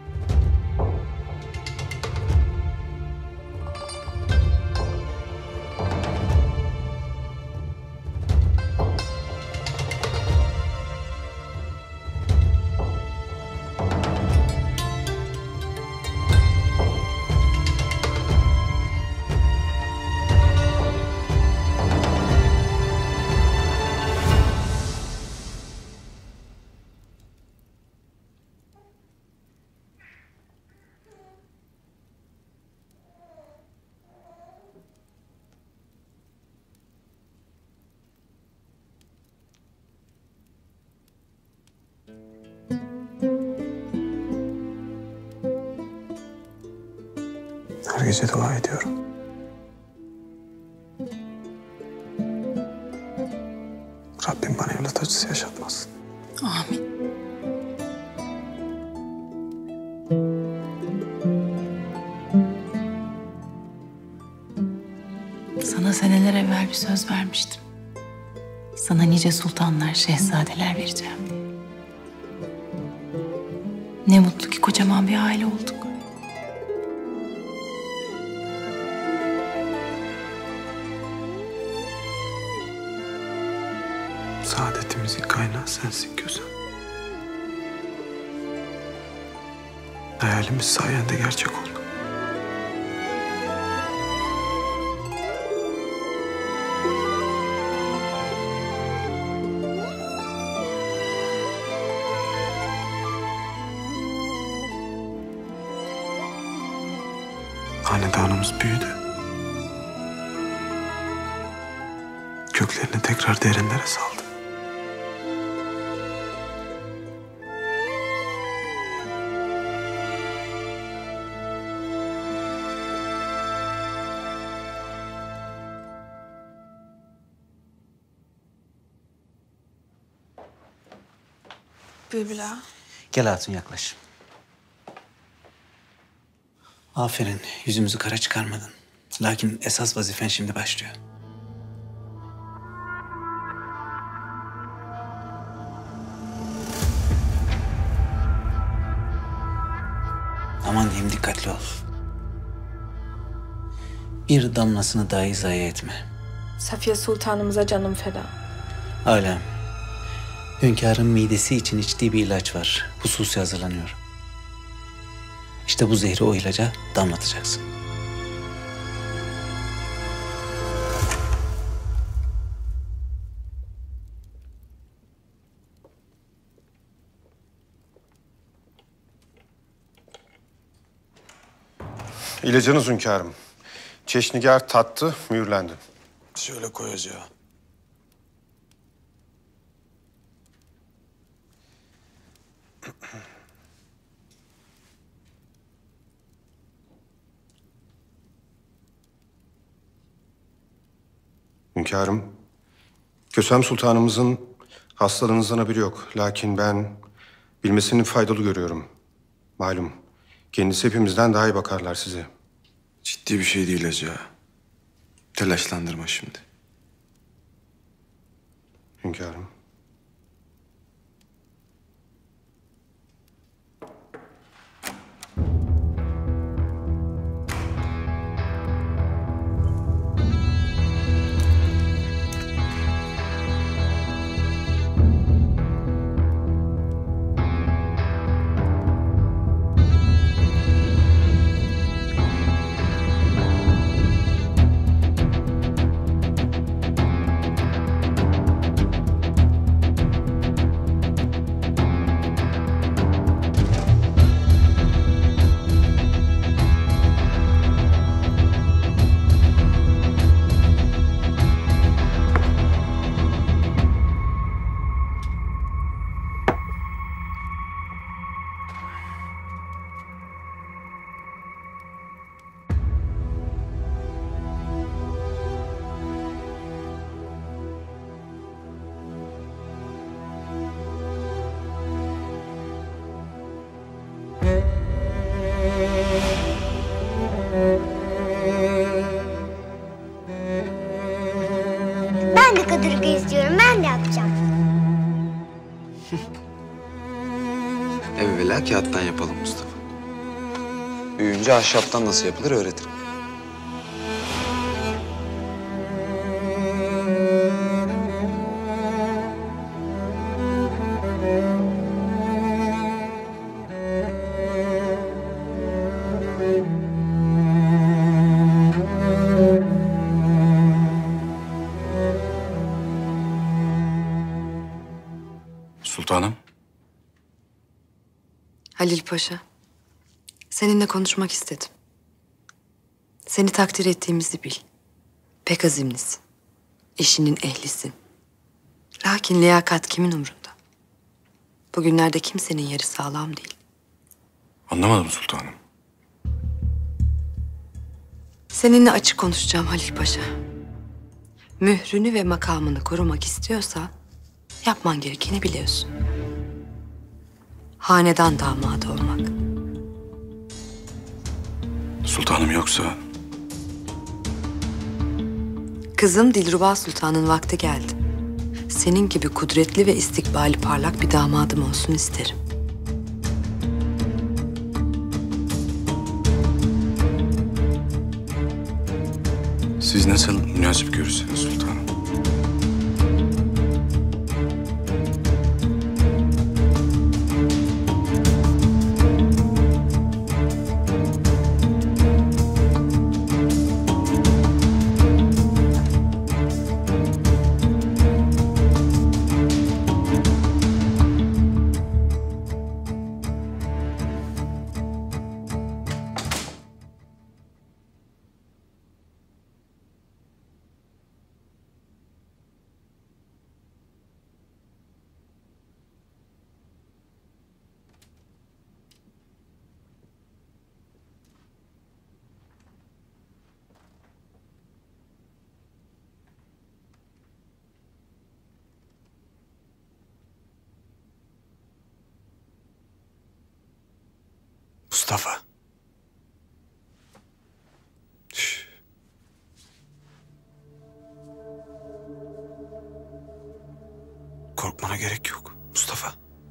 Her gece dua ediyorum. Rabbim bana evlat acısı yaşatmasın. Amin. Sana seneler evvel bir söz vermiştim. Sana nice sultanlar, şehzadeler vereceğim diye. Ne mutlu ki kocaman bir aile olduk. Saadetimizin kaynağı sensin Kösem. Hayalimiz sayende gerçek oldu. Hanedanımız büyüdü. Köklerini tekrar derinlere saldı. Bülbül ağa. Gel hatun yaklaş. Aferin, yüzümüzü kara çıkarmadın. Lakin esas vazifen şimdi başlıyor. Aman diyeyim, dikkatli ol. Bir damlasını dahi zayi etme. Safiye Sultanımıza canım feda. Hala. Hünkârın midesi için içtiği bir ilaç var. Hususi hazırlanıyor. İşte bu zehri o ilaca damlatacaksın. İlacınız hünkârım. Çeşnigar tattı, mühürlendi. Şöyle koyacağım. Hünkârım, Kösem Sultanımızın hastalığınızdan haberi yok. Lakin ben bilmesini faydalı görüyorum. Malum, kendisi hepimizden daha iyi bakarlar size. Ciddi bir şey değil Hacı. Telaşlandırma şimdi. Hünkârım. Ben de kadırga istiyorum. Ben de yapacağım. Evvela kağıttan yapalım Mustafa. Büyüyünce ahşaptan nasıl yapılır öğretirim. Sultanım. Halil Paşa, seninle konuşmak istedim. Seni takdir ettiğimizi bil. Pek azimlisin. İşinin ehlisin. Lakin liyakat kimin umrunda? Bugünlerde kimsenin yeri sağlam değil. Anlamadım sultanım. Seninle açık konuşacağım Halil Paşa. Mührünü ve makamını korumak istiyorsa yapman gerekeni biliyorsun. Hanedan damadı olmak. Sultanım yoksa... Kızım Dilruba Sultan'ın vakti geldi. Senin gibi kudretli ve istikbali parlak bir damadım olsun isterim. Siz nasıl münasip görürseniz sultanım. Mustafa. Şş. Korkmana gerek yok Mustafa.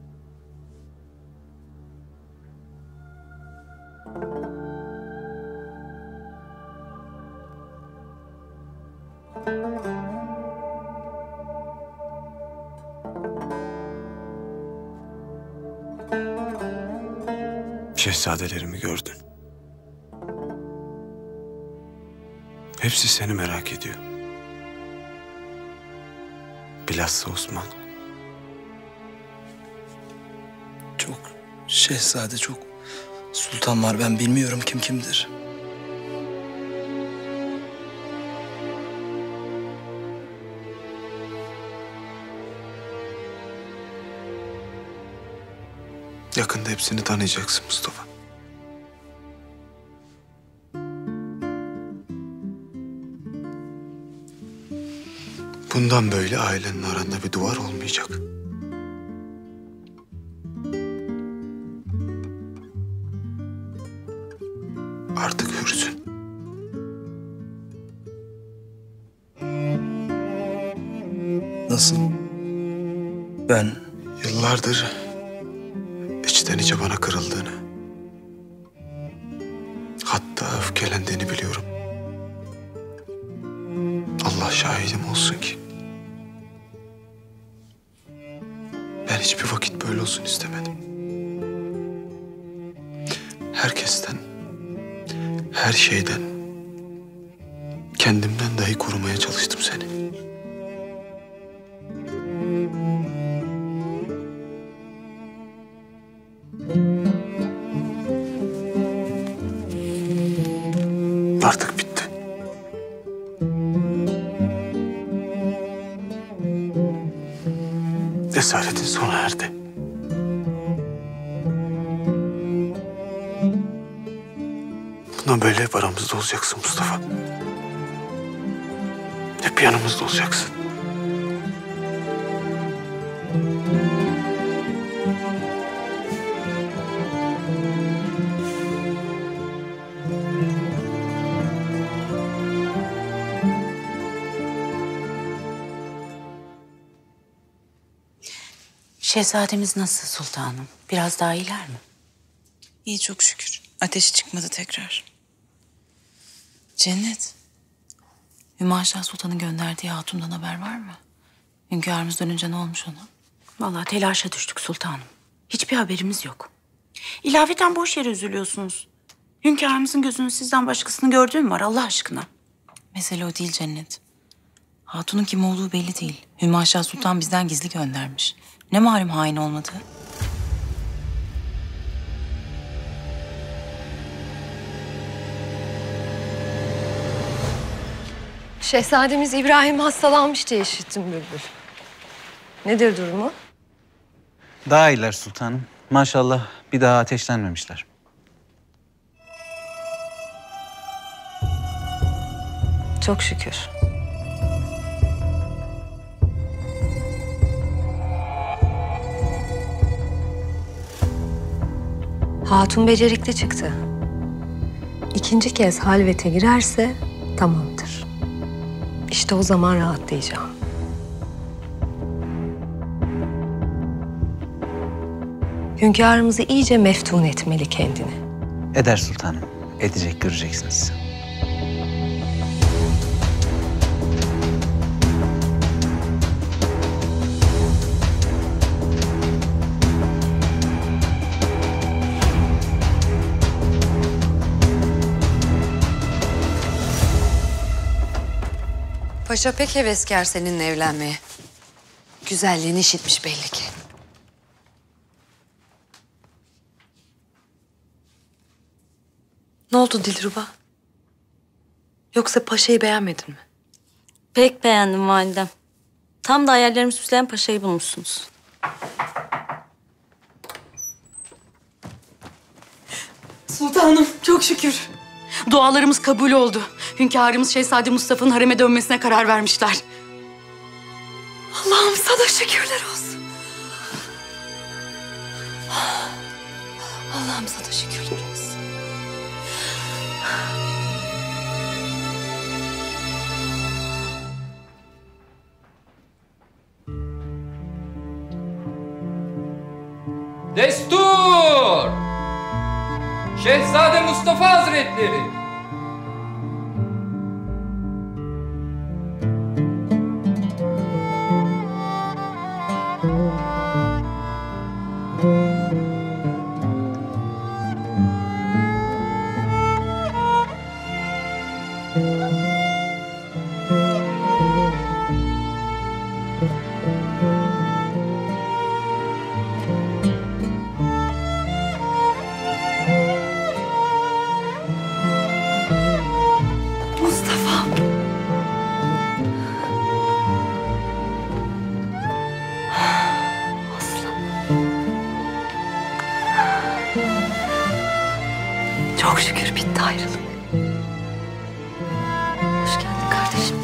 Şehzadelerimi gördün. Hepsi seni merak ediyor. Bilhassa Osman. Çok şehzade, çok sultan var. Ben bilmiyorum kim kimdir. Yakında hepsini tanıyacaksın Mustafa. Bundan böyle ailenin aranda bir duvar olmayacak. Artık hürsün. Nasıl? Ben... Yıllardır içten içe bana kırıldığını, hatta öfkelendiğini biliyorum. Allah şahidim olsun ki ben hiçbir vakit böyle olsun istemedim. Herkesten, her şeyden, kendimden dahi korumaya çalıştım seni. Artık bitti. Esaretin sona erdi. Bundan böyle hep aramızda olacaksın Mustafa. Hep yanımızda olacaksın. Şehzademiz nasıl sultanım? Biraz daha iyiler mi? İyi çok şükür. Ateşi çıkmadı tekrar. Cennet. Hümaşa Sultan'ın gönderdiği hatundan haber var mı? Hünkârımız dönünce ne olmuş ona? Vallahi telaşa düştük sultanım. Hiçbir haberimiz yok. İlaveten boş yere üzülüyorsunuz. Hünkârımızın gözünün sizden başkasını gördüğü mü var Allah aşkına? Mesele o değil Cennet. Hatunun kim olduğu belli değil. Hümaşa Sultan bizden gizli göndermiş. Ne malum hain olmadığı? Şehzademiz İbrahim hastalanmış diye işittim Bülbül. Nedir durumu? Daha iyiler sultanım. Maşallah bir daha ateşlenmemişler. Çok şükür. Hatun becerikli çıktı. İkinci kez halvete girerse tamamdır. İşte o zaman rahatlayacağım. Hünkârımızı iyice meftun etmeli kendini. Eder sultanım. Edecek, göreceksiniz. Paşa pek heveskar seninle evlenmeye. Güzelliğini işitmiş belli ki. Ne oldu Dilruba? Yoksa paşayı beğenmedin mi? Pek beğendim validem. Tam da hayallerimi süsleyen paşayı bulmuşsunuz. Sultanım çok şükür. Dualarımız kabul oldu. Hünkârımız Şehzade Mustafa'nın hareme dönmesine karar vermişler. Allah'ım sana şükürler olsun. Allah'ım sana şükürler olsun. Destur! Şehzade Mustafa Hazretleri! Çok şükür bitti ayrılık. Hoş geldin kardeşim.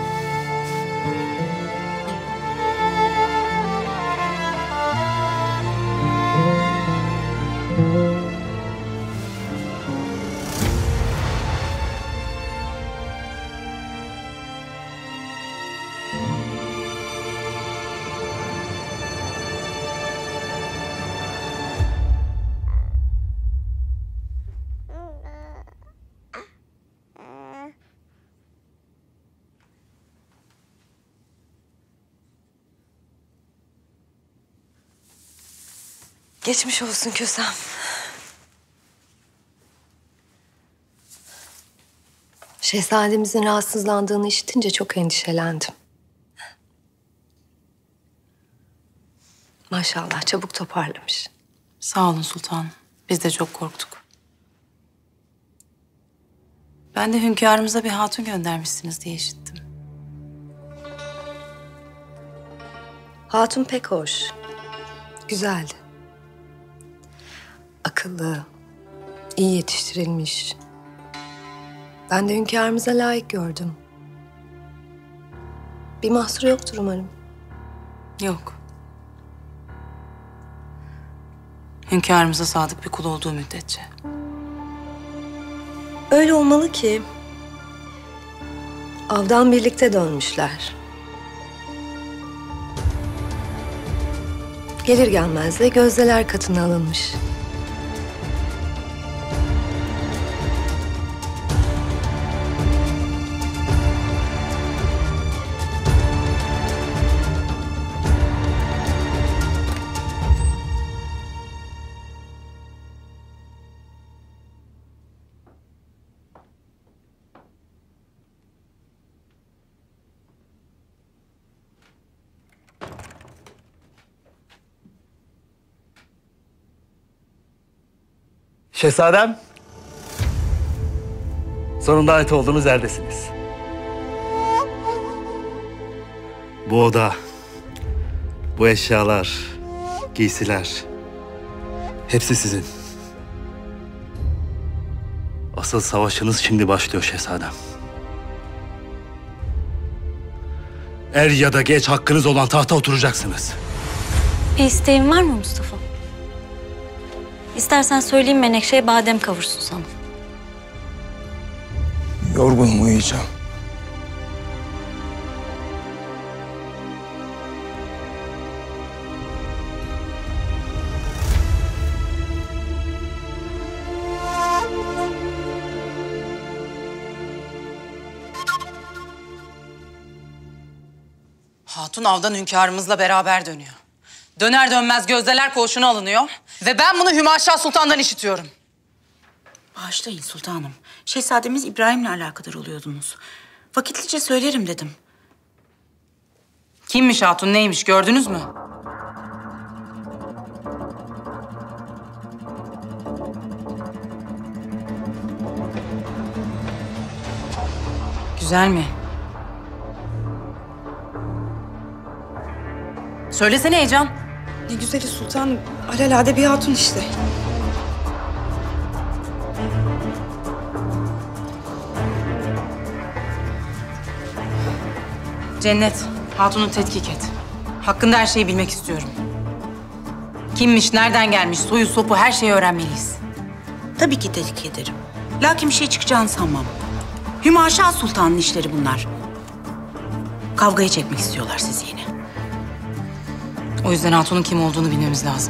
Geçmiş olsun Kösem. Şehzademizin rahatsızlandığını işitince çok endişelendim. Maşallah çabuk toparlamış. Sağ olun sultanım. Biz de çok korktuk. Ben de hünkârımıza bir hatun göndermişsiniz diye işittim. Hatun pek hoş. Güzeldi. Akıllı, iyi yetiştirilmiş. Ben de hünkârımıza layık gördüm. Bir mahsuru yoktur umarım. Yok. Hünkârımıza sadık bir kul olduğu müddetçe. Öyle olmalı ki avdan birlikte dönmüşler. Gelir gelmez de gözdeler katına alınmış. Şehzadem, sonunda ait olduğunuz yerdesiniz. Bu oda, bu eşyalar, giysiler, hepsi sizin. Asıl savaşınız şimdi başlıyor şehzadem. Er ya da geç hakkınız olan tahta oturacaksınız. Bir isteğin var mı Mustafa? İstersen söyleyeyim Menekşe'ye badem kavursun sana. Yorgunum, uyuyacağım. Hatun avdan hünkârımızla beraber dönüyor. Döner dönmez gözdeler koğuşuna alınıyor. Ve ben bunu Hümaşa Sultan'dan işitiyorum. Bağışlayın sultanım. Şehzademiz İbrahim'le alakadar oluyordunuz. Vakitlice söylerim dedim. Kimmiş hatun, neymiş gördünüz mü? Güzel mi? Söylesene Heyecan. Ne güzeli sultanım. Alelade bir hatun işte. Cennet, hatunu tetkik et. Hakkında her şeyi bilmek istiyorum. Kimmiş, nereden gelmiş, soyu sopu her şeyi öğrenmeliyiz. Tabii ki tetkik ederim. Lakin bir şey çıkacağını sanmam. Hümaşa Sultan'ın işleri bunlar. Kavgaya çekmek istiyorlar sizi yine. O yüzden hatunun kim olduğunu bilmemiz lazım.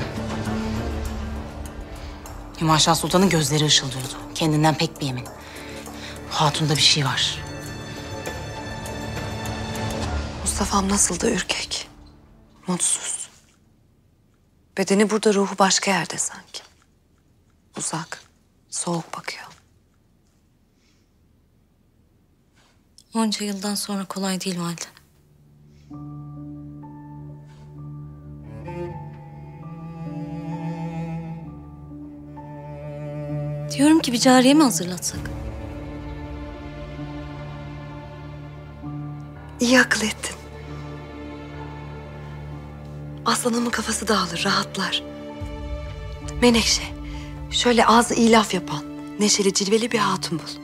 Hümaşa Sultan'ın gözleri ışıldıyordu. Kendinden pek bir emin. Hatunda bir şey var. Mustafa'm nasıl da ürkek, mutsuz. Bedeni burada, ruhu başka yerde sanki. Uzak, soğuk bakıyor. Onca yıldan sonra kolay değil valide. Diyorum ki bir cariye mi hazırlatsak? İyi akıl ettin. Aslanımın kafası dağılır, rahatlar. Menekşe, şöyle ağzı iyi laf yapan, neşeli, cilveli bir hatun bul.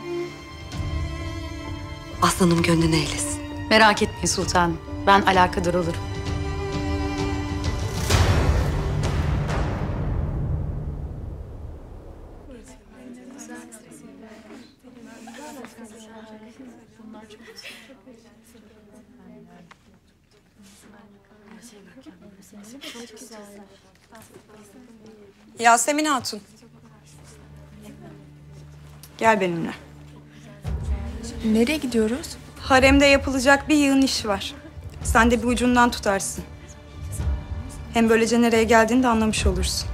Aslanım gönlünü eylesin. Merak etmeyin sultanım. Ben alakadar olurum. Yasemin Hatun. Gel benimle. Nereye gidiyoruz? Haremde yapılacak bir yığın iş var. Sen de bir ucundan tutarsın. Hem böylece nereye geldiğini de anlamış olursun.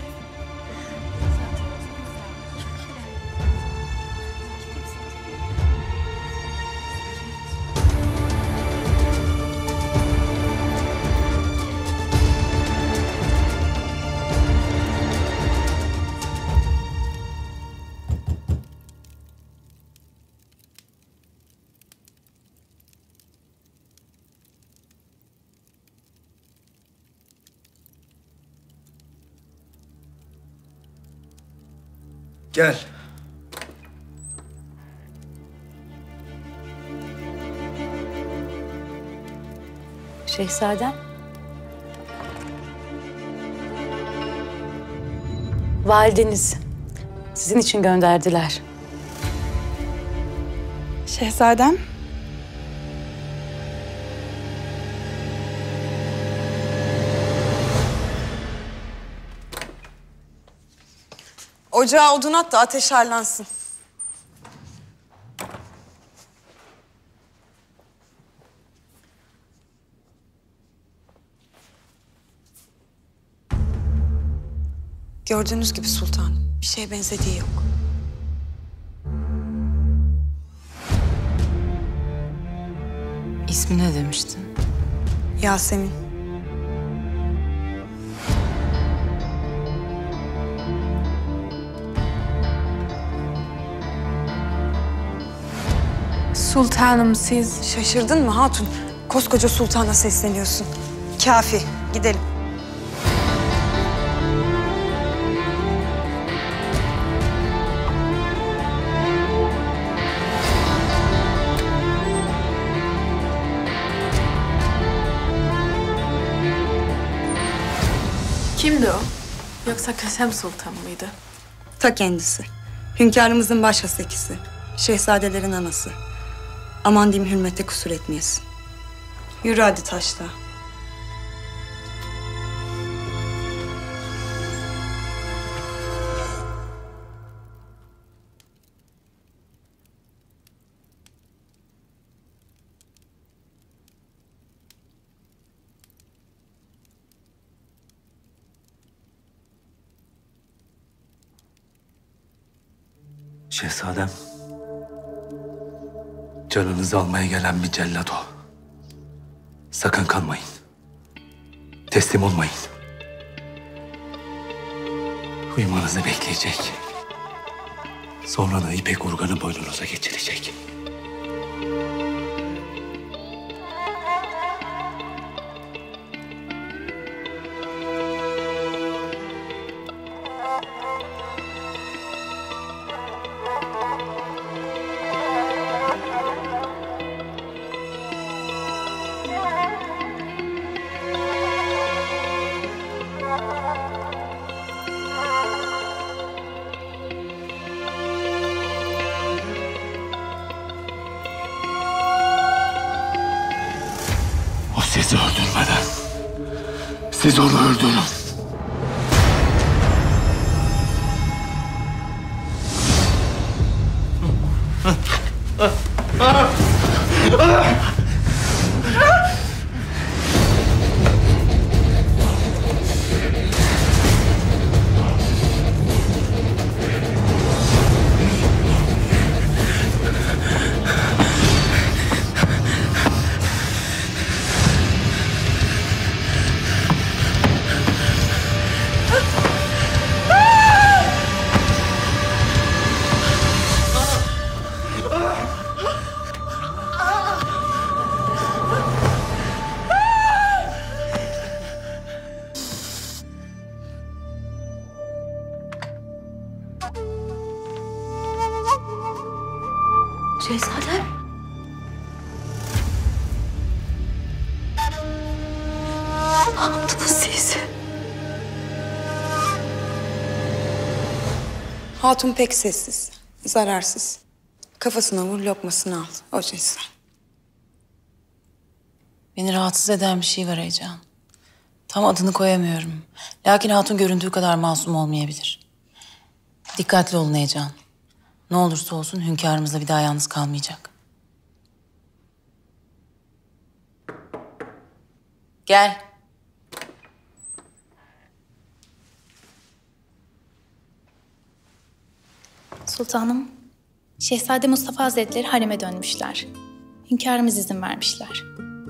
Gel. Şehzadem. Valideniz sizin için gönderdiler. Şehzadem. Ocağa odun at da ateş harlansın. Gördüğünüz gibi sultanım, bir şeye benzediği yok. İsmi ne demiştin? Yasemin. Sultanım siz... Şaşırdın mı hatun? Koskoca sultana sesleniyorsun. Kafi, gidelim. Kimdi o? Yoksa Kösem Sultan mıydı? Ta kendisi. Hünkârımızın baş hasekisi. Şehzadelerin anası. Aman diyeyim hürmette kusur etmeyesin. Yürü hadi taşla. Şehzadem, canınızı almaya gelen bir cellat o. Sakın kanmayın. Teslim olmayın. Uyumanızı bekleyecek. Sonra da ipek urganı boynunuza geçirecek. O sizi öldürmeden siz onu öldürün. Şehzadem. Ne yaptınız siz? Hatun pek sessiz, zararsız. Kafasına vur, lokmasını al. O cinsten. Beni rahatsız eden bir şey var Heyecan. Tam adını koyamıyorum. Lakin hatun göründüğü kadar masum olmayabilir. Dikkatli olun Heyecan. Ne olursa olsun hünkârımızla bir daha yalnız kalmayacak. Gel. Sultanım, Şehzade Mustafa Hazretleri hareme dönmüşler. Hünkârımız izin vermişler.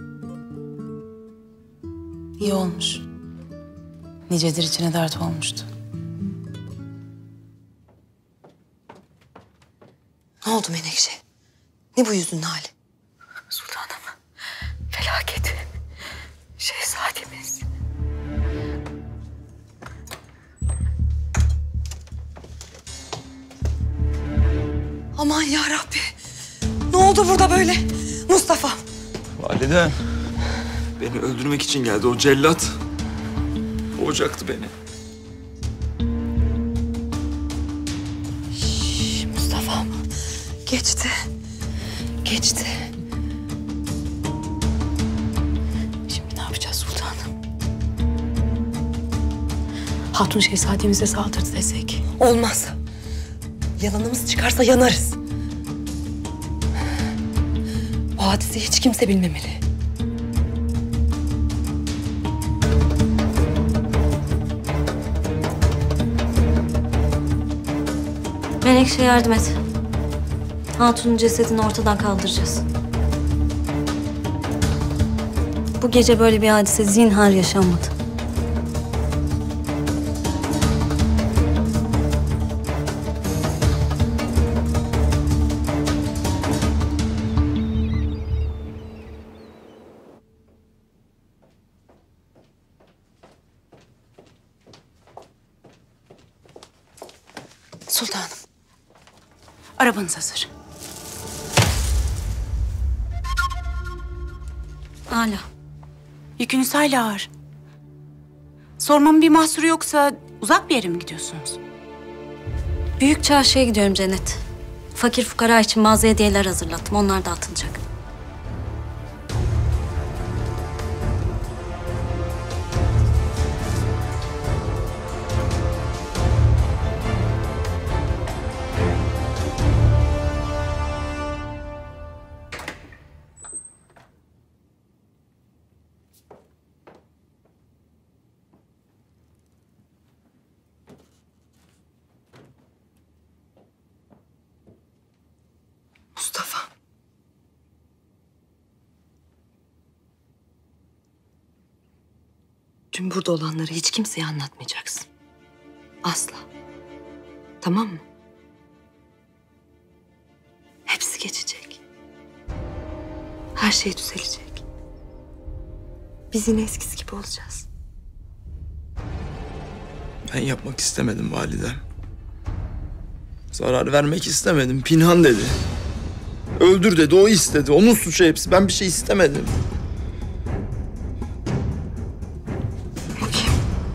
İyi olmuş. Nicedir içine dert olmuştu. Ne oldu Menekşe? Ne bu yüzünün hali? Sultanım, felaket. Şehzademiz. Aman ya Rabbi. Ne oldu burada böyle? Mustafa. Validem. Beni öldürmek için geldi o cellat. Boğacaktı beni. Şş, Mustafa. Geçti. Geçti. Şimdi ne yapacağız sultanım? Hatun şehzademize saldırdı desek. Olmaz. Yalanımız çıkarsa yanarız. Bu hadiseyi hiç kimse bilmemeli. Menekşe yardım et. Hatun'un cesedini ortadan kaldıracağız. Bu gece böyle bir hadise zinhar yaşanmadı. Sultanım. Arabanız hazır. Hala. Yükünüz hala ağır. Sormamın bir mahsuru yoksa uzak bir yere mi gidiyorsunuz? Büyük çarşıya gidiyorum Cennet. Fakir fukara için bazı hediyeler hazırlattım. Onlar dağıtılacak. Mustafa. Dün burada olanları hiç kimseye anlatmayacaksın. Asla. Tamam mı? Hepsi geçecek. Her şey düzelecek. Biz yine eskisi gibi olacağız. Ben yapmak istemedim validem. Zarar vermek istemedim. Pinhan dedi. Öldür dedi, o istedi. Onun suçu hepsi. Ben bir şey istemedim. O kim?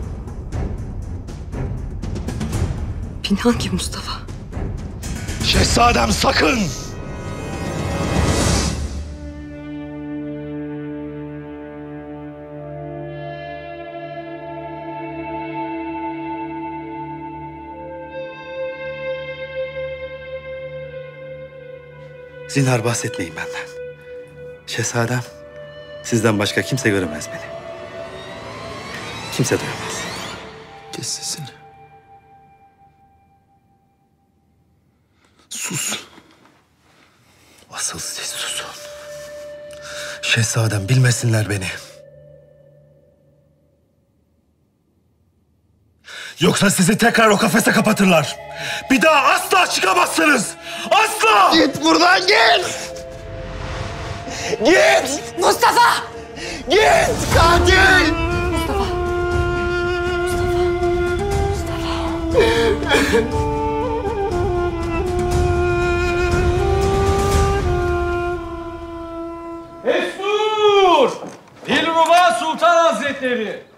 Pinhan kim Mustafa? Şehzadem sakın! Zinhar bahsetmeyin benden. Şehzadem, sizden başka kimse göremez beni. Kimse duyamaz. Kes sesini. Sus. Asıl siz susun. Şehzadem, bilmesinler beni. Yoksa sizi tekrar o kafese kapatırlar. Bir daha asla çıkamazsınız. Asla! Git buradan, git! Git! Mustafa! Git katil! Mustafa! Mustafa! Mustafa! Destur! Dilruba Sultan Hazretleri!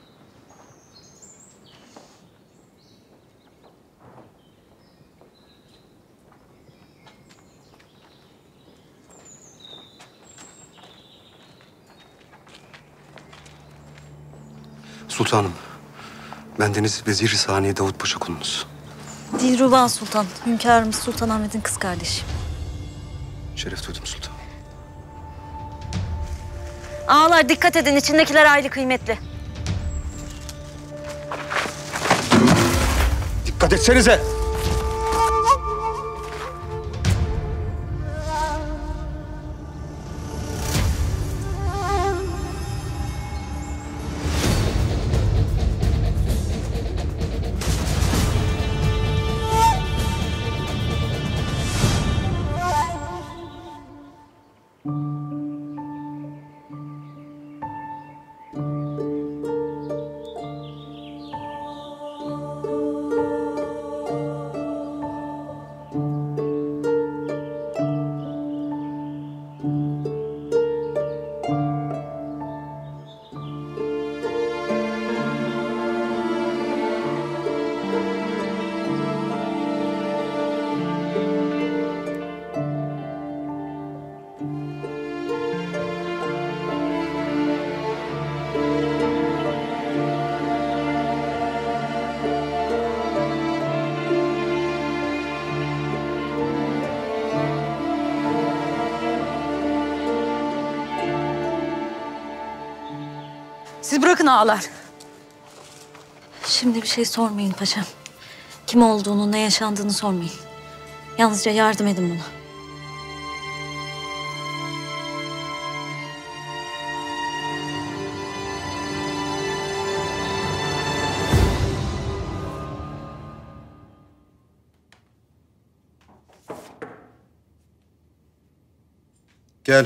Sultanım, bendeniz Vezir-i Saniye Davut Paşa kulunuz. Dilruba Sultan, hünkârımız Sultanahmet'in kız kardeşi. Şeref duydum sultanım. Ağalar dikkat edin, içindekiler ayrı kıymetli. Dikkat etsenize! Siz bırakın ağalar. Şimdi bir şey sormayın paşam. Kim olduğunu, ne yaşandığını sormayın. Yalnızca yardım edin bana. Gel.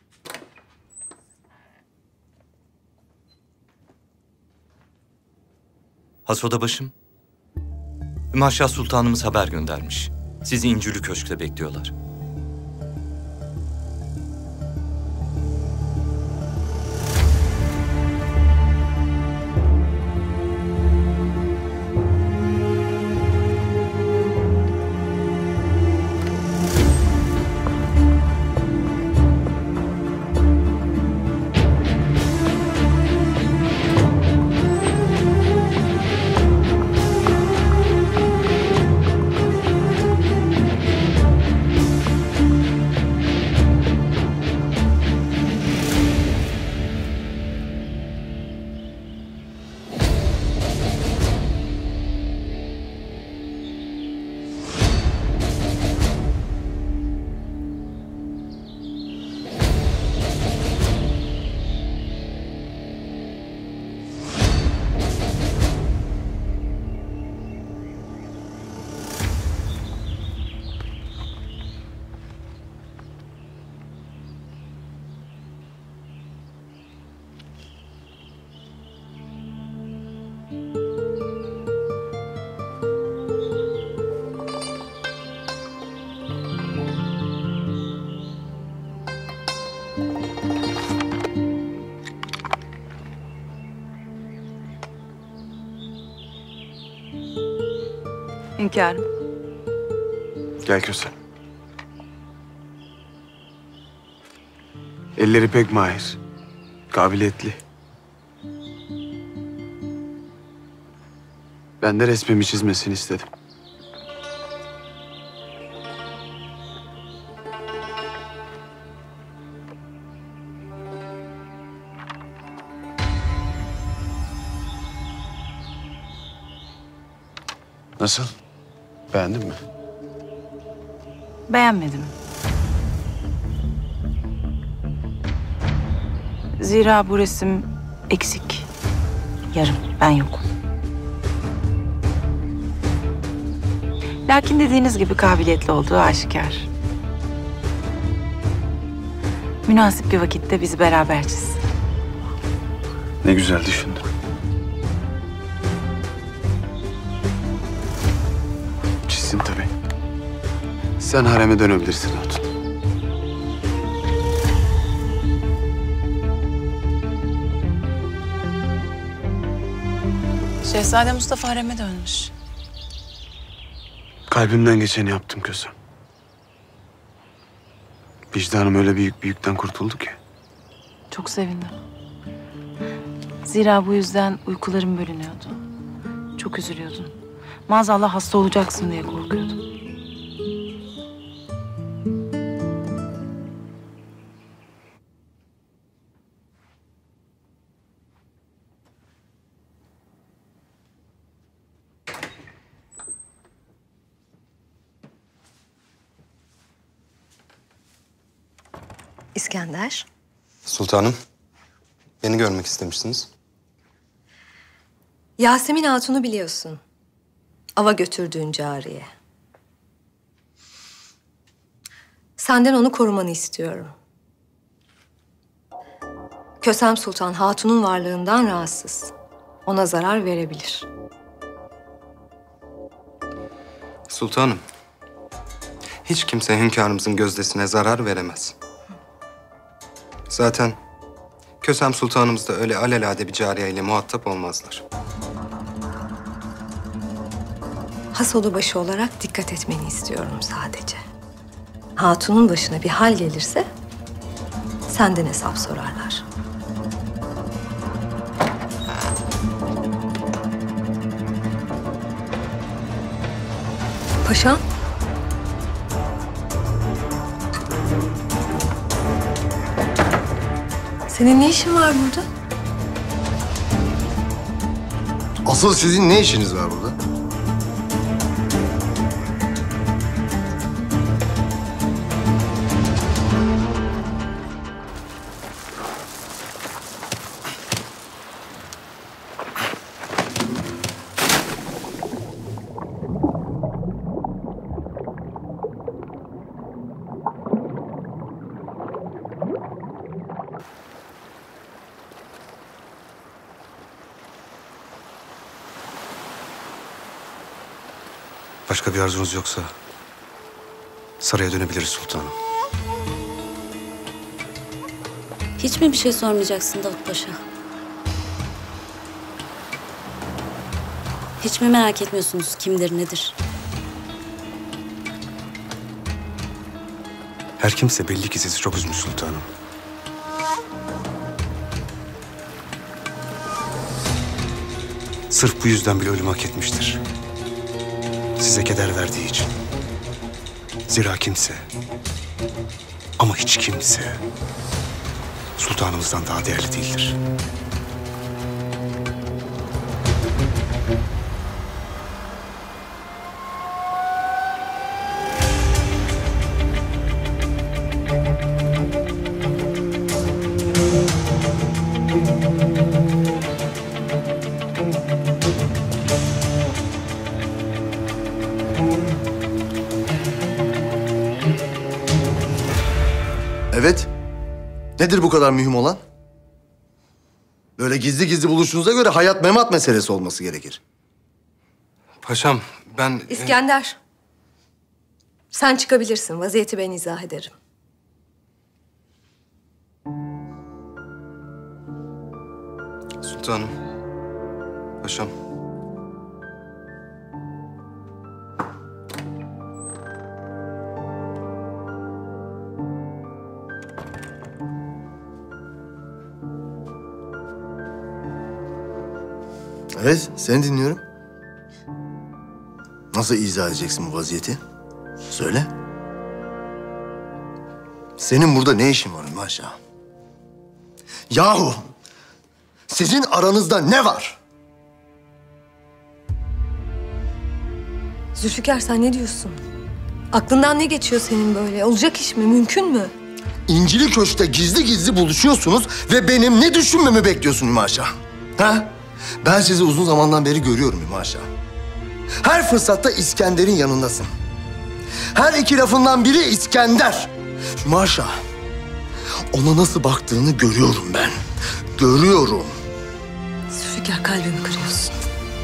Has odabaşım. Ümaşah Sultanımız haber göndermiş. Sizi İncülü Köşk'te bekliyorlar. Hünkârım. Gel Kösem. Elleri pek mahir. Kabiliyetli. Ben de resmimi çizmesini istedim. Nasıl? Beğendin mi? Beğenmedim. Zira bu resim eksik. Yarım, ben yokum. Lakin dediğiniz gibi kabiliyetli olduğu aşikar. Münasip bir vakitte bizi beraber çizsin. Ne güzel düşündün. Çizsin tabii. Sen hareme dönebilirsin Hatun. Şehzade Mustafa hareme dönmüş. Kalbimden geçeni yaptım Kösem. Vicdanım öyle büyük bir yükten kurtuldu ki. Çok sevindim. Zira bu yüzden uykularım bölünüyordu. Çok üzülüyordum. Maazallah hasta olacaksın diye korkuyordum. İskender. Sultanım, beni görmek istemişsiniz. Yasemin Hatun'u biliyorsun. Ava götürdüğün cariye. Senden onu korumanı istiyorum. Kösem Sultan Hatun'un varlığından rahatsız. Ona zarar verebilir. Sultanım, hiç kimse hünkârımızın gözdesine zarar veremez. Zaten Kösem Sultanımız da öyle alelade bir cariyeyle muhatap olmazlar. Has odabaşı olarak dikkat etmeni istiyorum sadece. Hatun'un başına bir hal gelirse senden hesap sorarlar. Paşam. Senin ne işin var burada? Asıl sizin ne işiniz var burada? Başka bir arzunuz yoksa saraya dönebiliriz sultanım. Hiç mi bir şey sormayacaksın Davut Paşa? Hiç mi merak etmiyorsunuz kimdir nedir? Her kimse belli ki sizi çok üzmüş sultanım. Sırf bu yüzden bile ölümü hak etmiştir. Size keder verdiği için. Zira kimse, ama hiç kimse sultanımızdan daha değerli değildir. Evet. Nedir bu kadar mühim olan? Böyle gizli gizli buluştuğunuza göre hayat memat meselesi olması gerekir. Paşam, ben... İskender. Sen çıkabilirsin. Vaziyeti ben izah ederim. Sultanım, paşam. Evet, seni dinliyorum. Nasıl izah edeceksin bu vaziyeti? Söyle. Senin burada ne işin var Maşa? Yahu! Sizin aranızda ne var? Zülfikar sen ne diyorsun? Aklından ne geçiyor senin böyle? Olacak iş mi? Mümkün mü? İncili Köşk'te gizli gizli buluşuyorsunuz ve benim ne düşünmemi bekliyorsun Hümaşa? Ha? Ben sizi uzun zamandan beri görüyorum Hümaşa. Her fırsatta İskender'in yanındasın. Her iki lafından biri İskender. Hümaşa, ona nasıl baktığını görüyorum ben. Görüyorum. Zülfikar kalbimi kırıyorsun.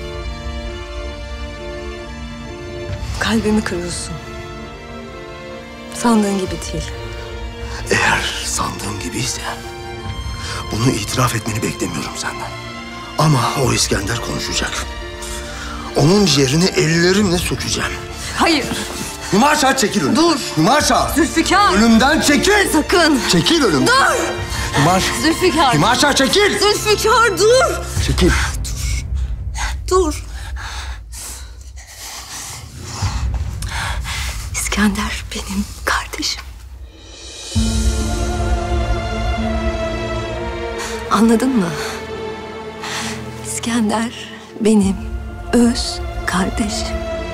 Kalbimi kırıyorsun. Sandığın gibi değil. Eğer sandığım gibiyse bunu itiraf etmeni beklemiyorum senden. Ama o İskender konuşacak. Onun ciğerini ellerimle sökeceğim. Hayır. Hümaşa çekil önümden. Dur. Hümaşa. Zülfikar. Önümden çekil. Sakın. Çekil önümden. Dur. Hümaşa. Zülfikar. Hümaşa çekil. Zülfikar dur. Çekil. Dur. İskender benim kardeşim. Anladın mı? İskender benim öz kardeşim.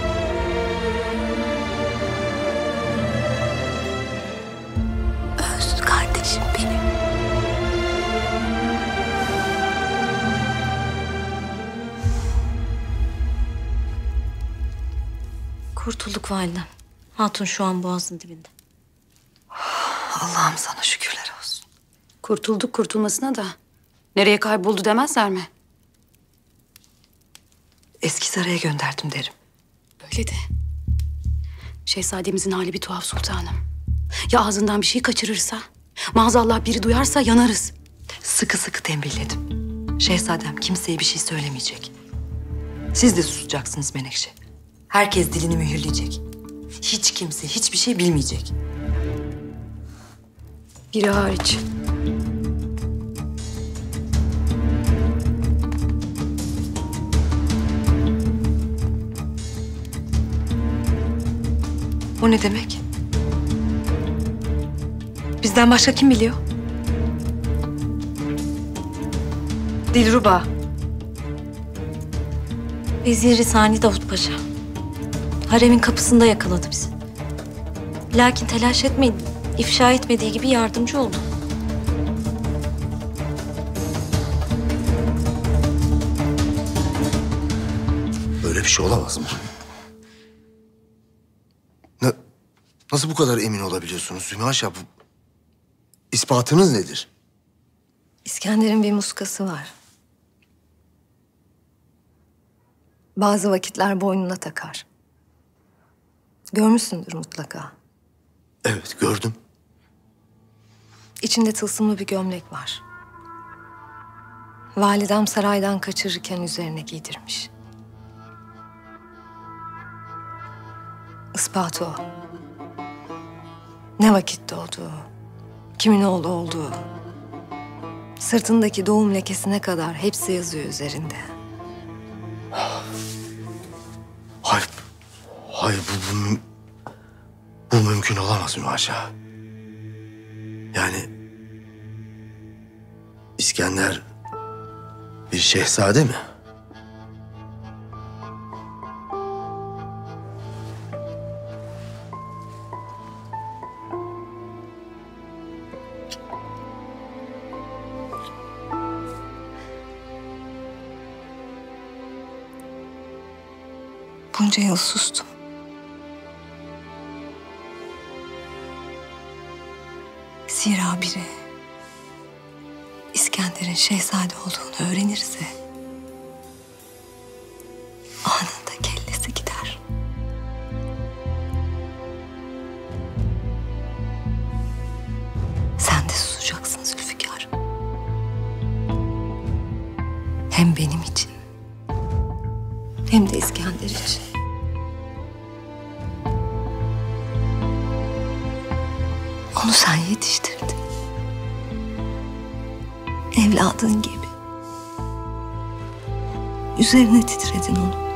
Öz kardeşim benim. Kurtulduk validem. Hatun şu an boğazın dibinde. Allah'ım sana şükürler olsun. Kurtulduk kurtulmasına da nereye kayboldu demezler mi? Eski saraya gönderdim derim. Öyle de. Şehzademizin hali bir tuhaf sultanım. Ya ağzından bir şey kaçırırsa? Maazallah biri duyarsa yanarız. Sıkı sıkı tembihledim. Şehzadem kimseye bir şey söylemeyecek. Siz de susacaksınız Menekşe. Herkes dilini mühürleyecek. Hiç kimse hiçbir şey bilmeyecek. Biri hariç. O ne demek? Bizden başka kim biliyor? Dilruba. Veziri Sani Davut Paşa. Haremin kapısında yakaladı bizi. Lakin telaş etmeyin. İfşa etmediği gibi yardımcı oldu. Böyle bir şey olamaz mı? Ne, nasıl bu kadar emin olabiliyorsunuz Hümaşa? Bu, ispatınız nedir? İskender'in bir muskası var. Bazı vakitler boynuna takar. Görmüşsündür mutlaka. Evet, gördüm. İçinde tılsımlı bir gömlek var. Validem saraydan kaçırırken üzerine giydirmiş. Ispatı o. Ne vakit doğduğu, kimin oğlu olduğu, sırtındaki doğum lekesine kadar hepsi yazıyor üzerinde. Hayır, hayır bu, bu, müm- bu mümkün olamaz Hümaşa. Yani İskender bir şehzade mi? Bunca yıl sustum. Zira biri İskender'in şehzade olduğunu öğrenirse anında kellesi gider. Sen de susacaksın Zülfikar. Hem benim için hem de İskender için. Onu sen yetiştirdin. Evladın gibi. Üzerine titredin onu.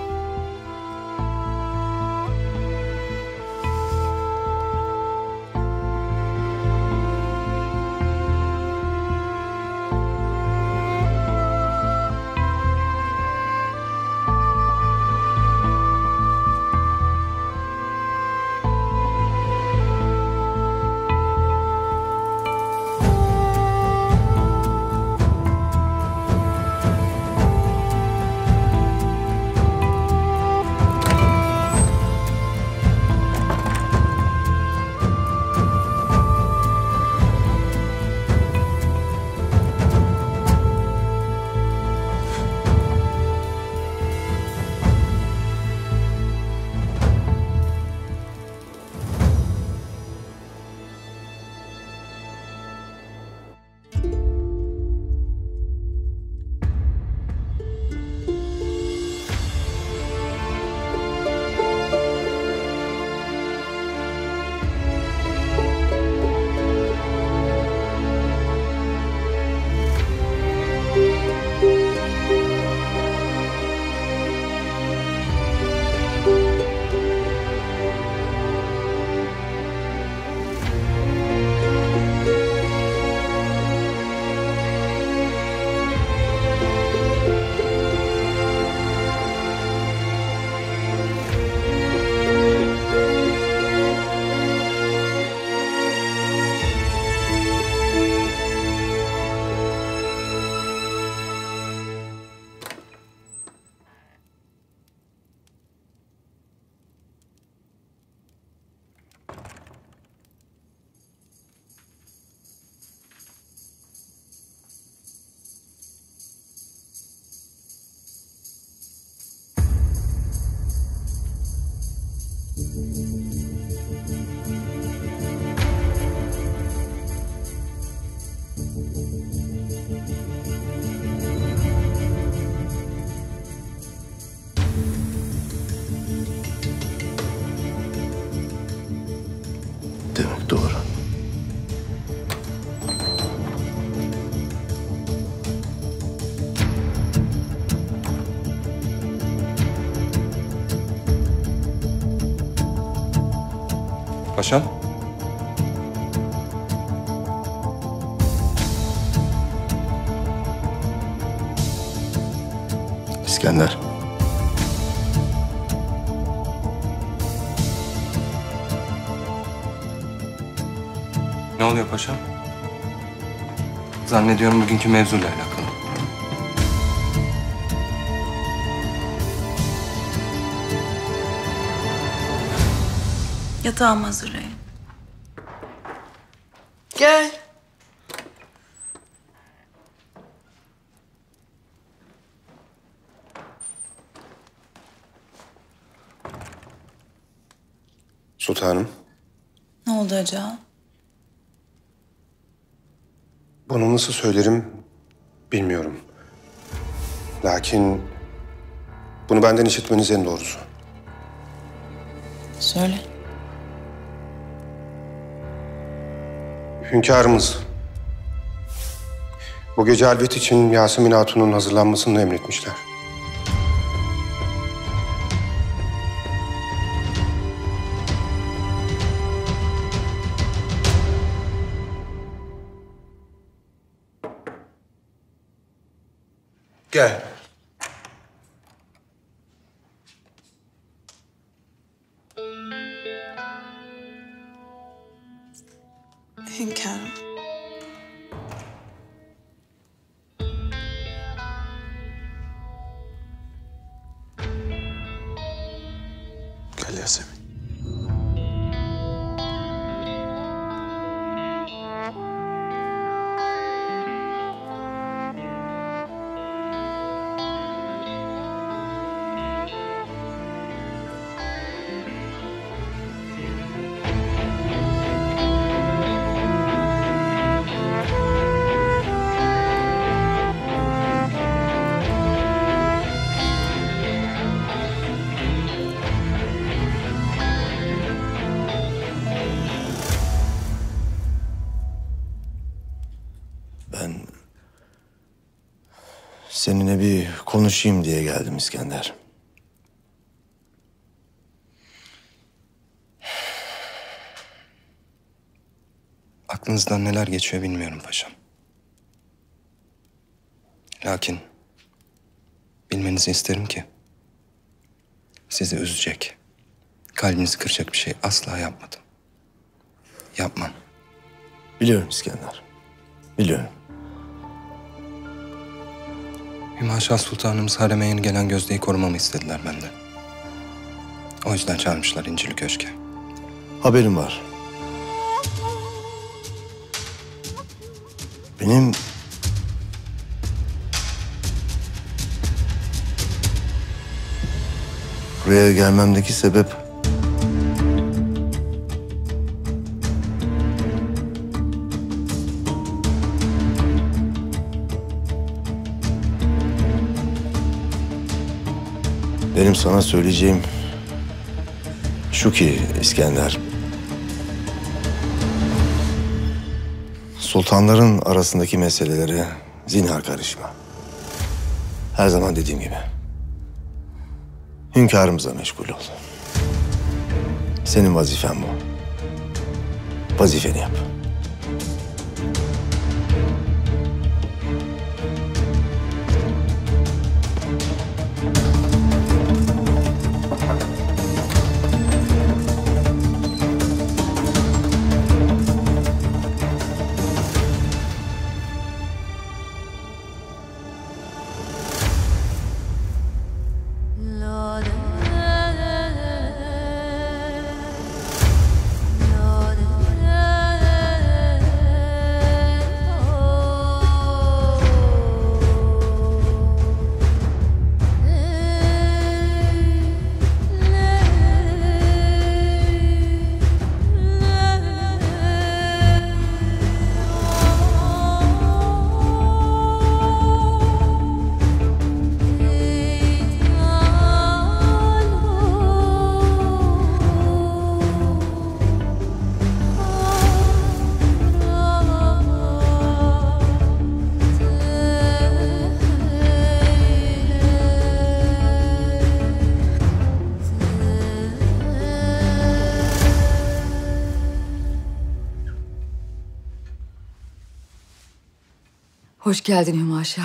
Demek doğru. Paşam. İskender. oluyor paşam? Zannediyorum bugünkü mevzuyla alakalı. Yatağımı hazırlayın. Gel. Sultanım, Ne oldu Aca? bunu nasıl söylerim bilmiyorum. Lakin bunu benden işitmeniz en doğrusu. Söyle. Hünkârımız bu gece halvet için Yasemin Hatun'un hazırlanmasını emretmişler. Gel. Hünkârım. Gel Yasemin. Seninle bir konuşayım diye geldim İskender. Aklınızdan neler geçiyor bilmiyorum paşam. Lakin bilmenizi isterim ki sizi üzecek, kalbinizi kıracak bir şey asla yapmadım. Yapmam. Biliyorum İskender. Biliyorum. Hümaşa Sultanımız hareme yeni gelen Gözde'yi korumamı istediler benden. O yüzden çağırmışlar İncirli Köşk'e. Haberim var. Benim buraya gelmemdeki sebep benim sana söyleyeceğim şu ki İskender, sultanların arasındaki meselelere zinhar karışma. Her zaman dediğim gibi. Hünkârımıza meşgul ol. Senin vazifen bu. Vazifeni yap. Hoş geldin Hümaşa.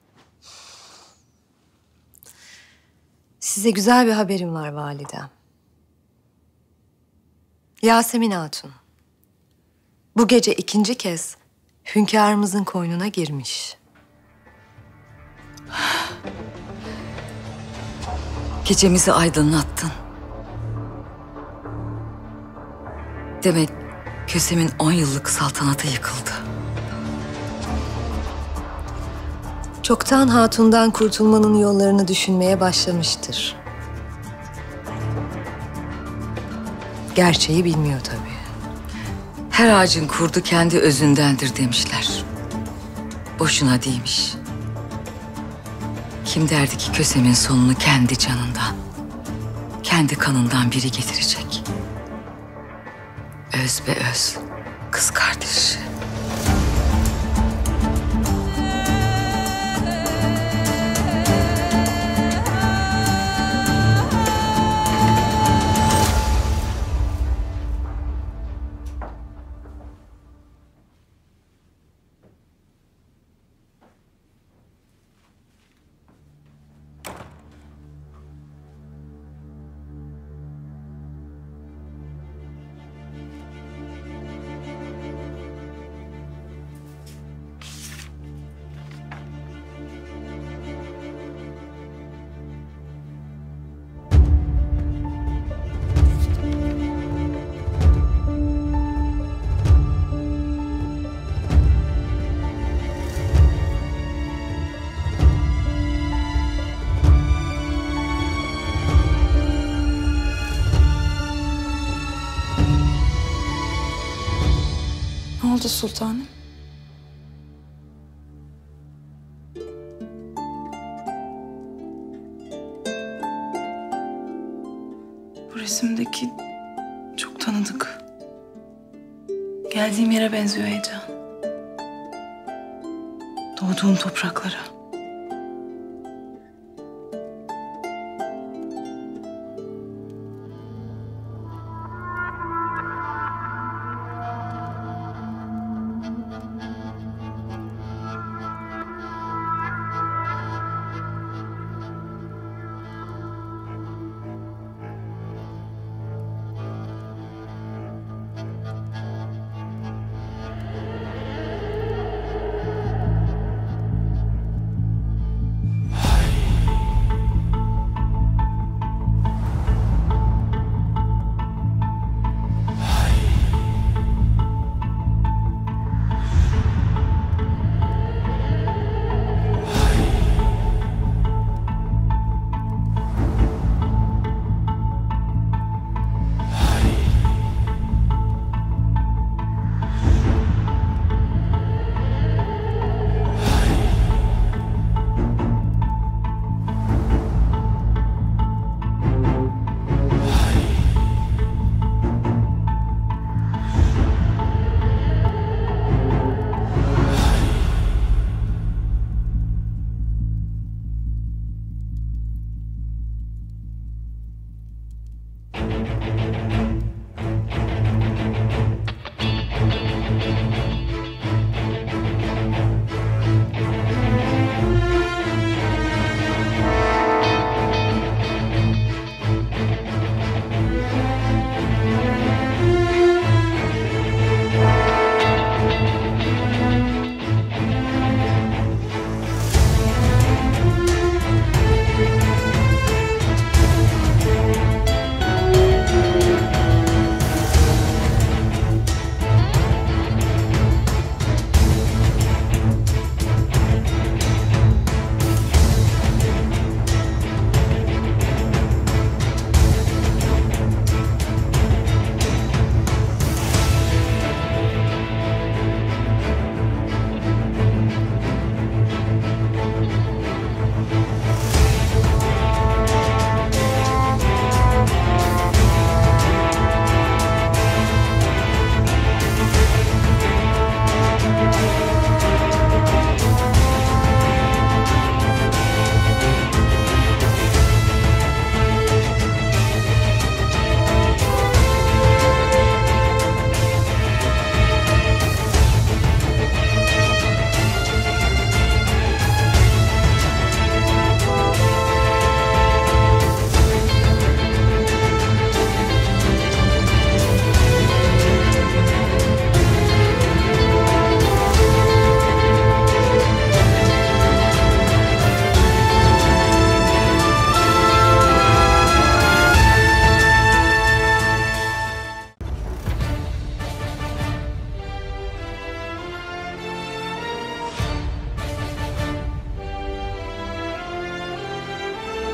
Size güzel bir haberim var validem. Yasemin Hatun. Bu gece ikinci kez hünkârımızın koynuna girmiş. Gecemizi aydınlattın. Demek Kösem'in on yıllık saltanatı yıkıldı. Çoktan hatundan kurtulmanın yollarını düşünmeye başlamıştır. Gerçeği bilmiyor tabii. Her ağacın kurdu kendi özündendir demişler. Boşuna değilmiş. Kim derdi ki Kösem'in sonunu kendi canından, kendi kanından biri getirecek. Öz be öz, kız kardeşi. Ne oldu sultanım? Bu resimdeki çok tanıdık. Geldiğim yere benziyor Heyecan. Doğduğum topraklara.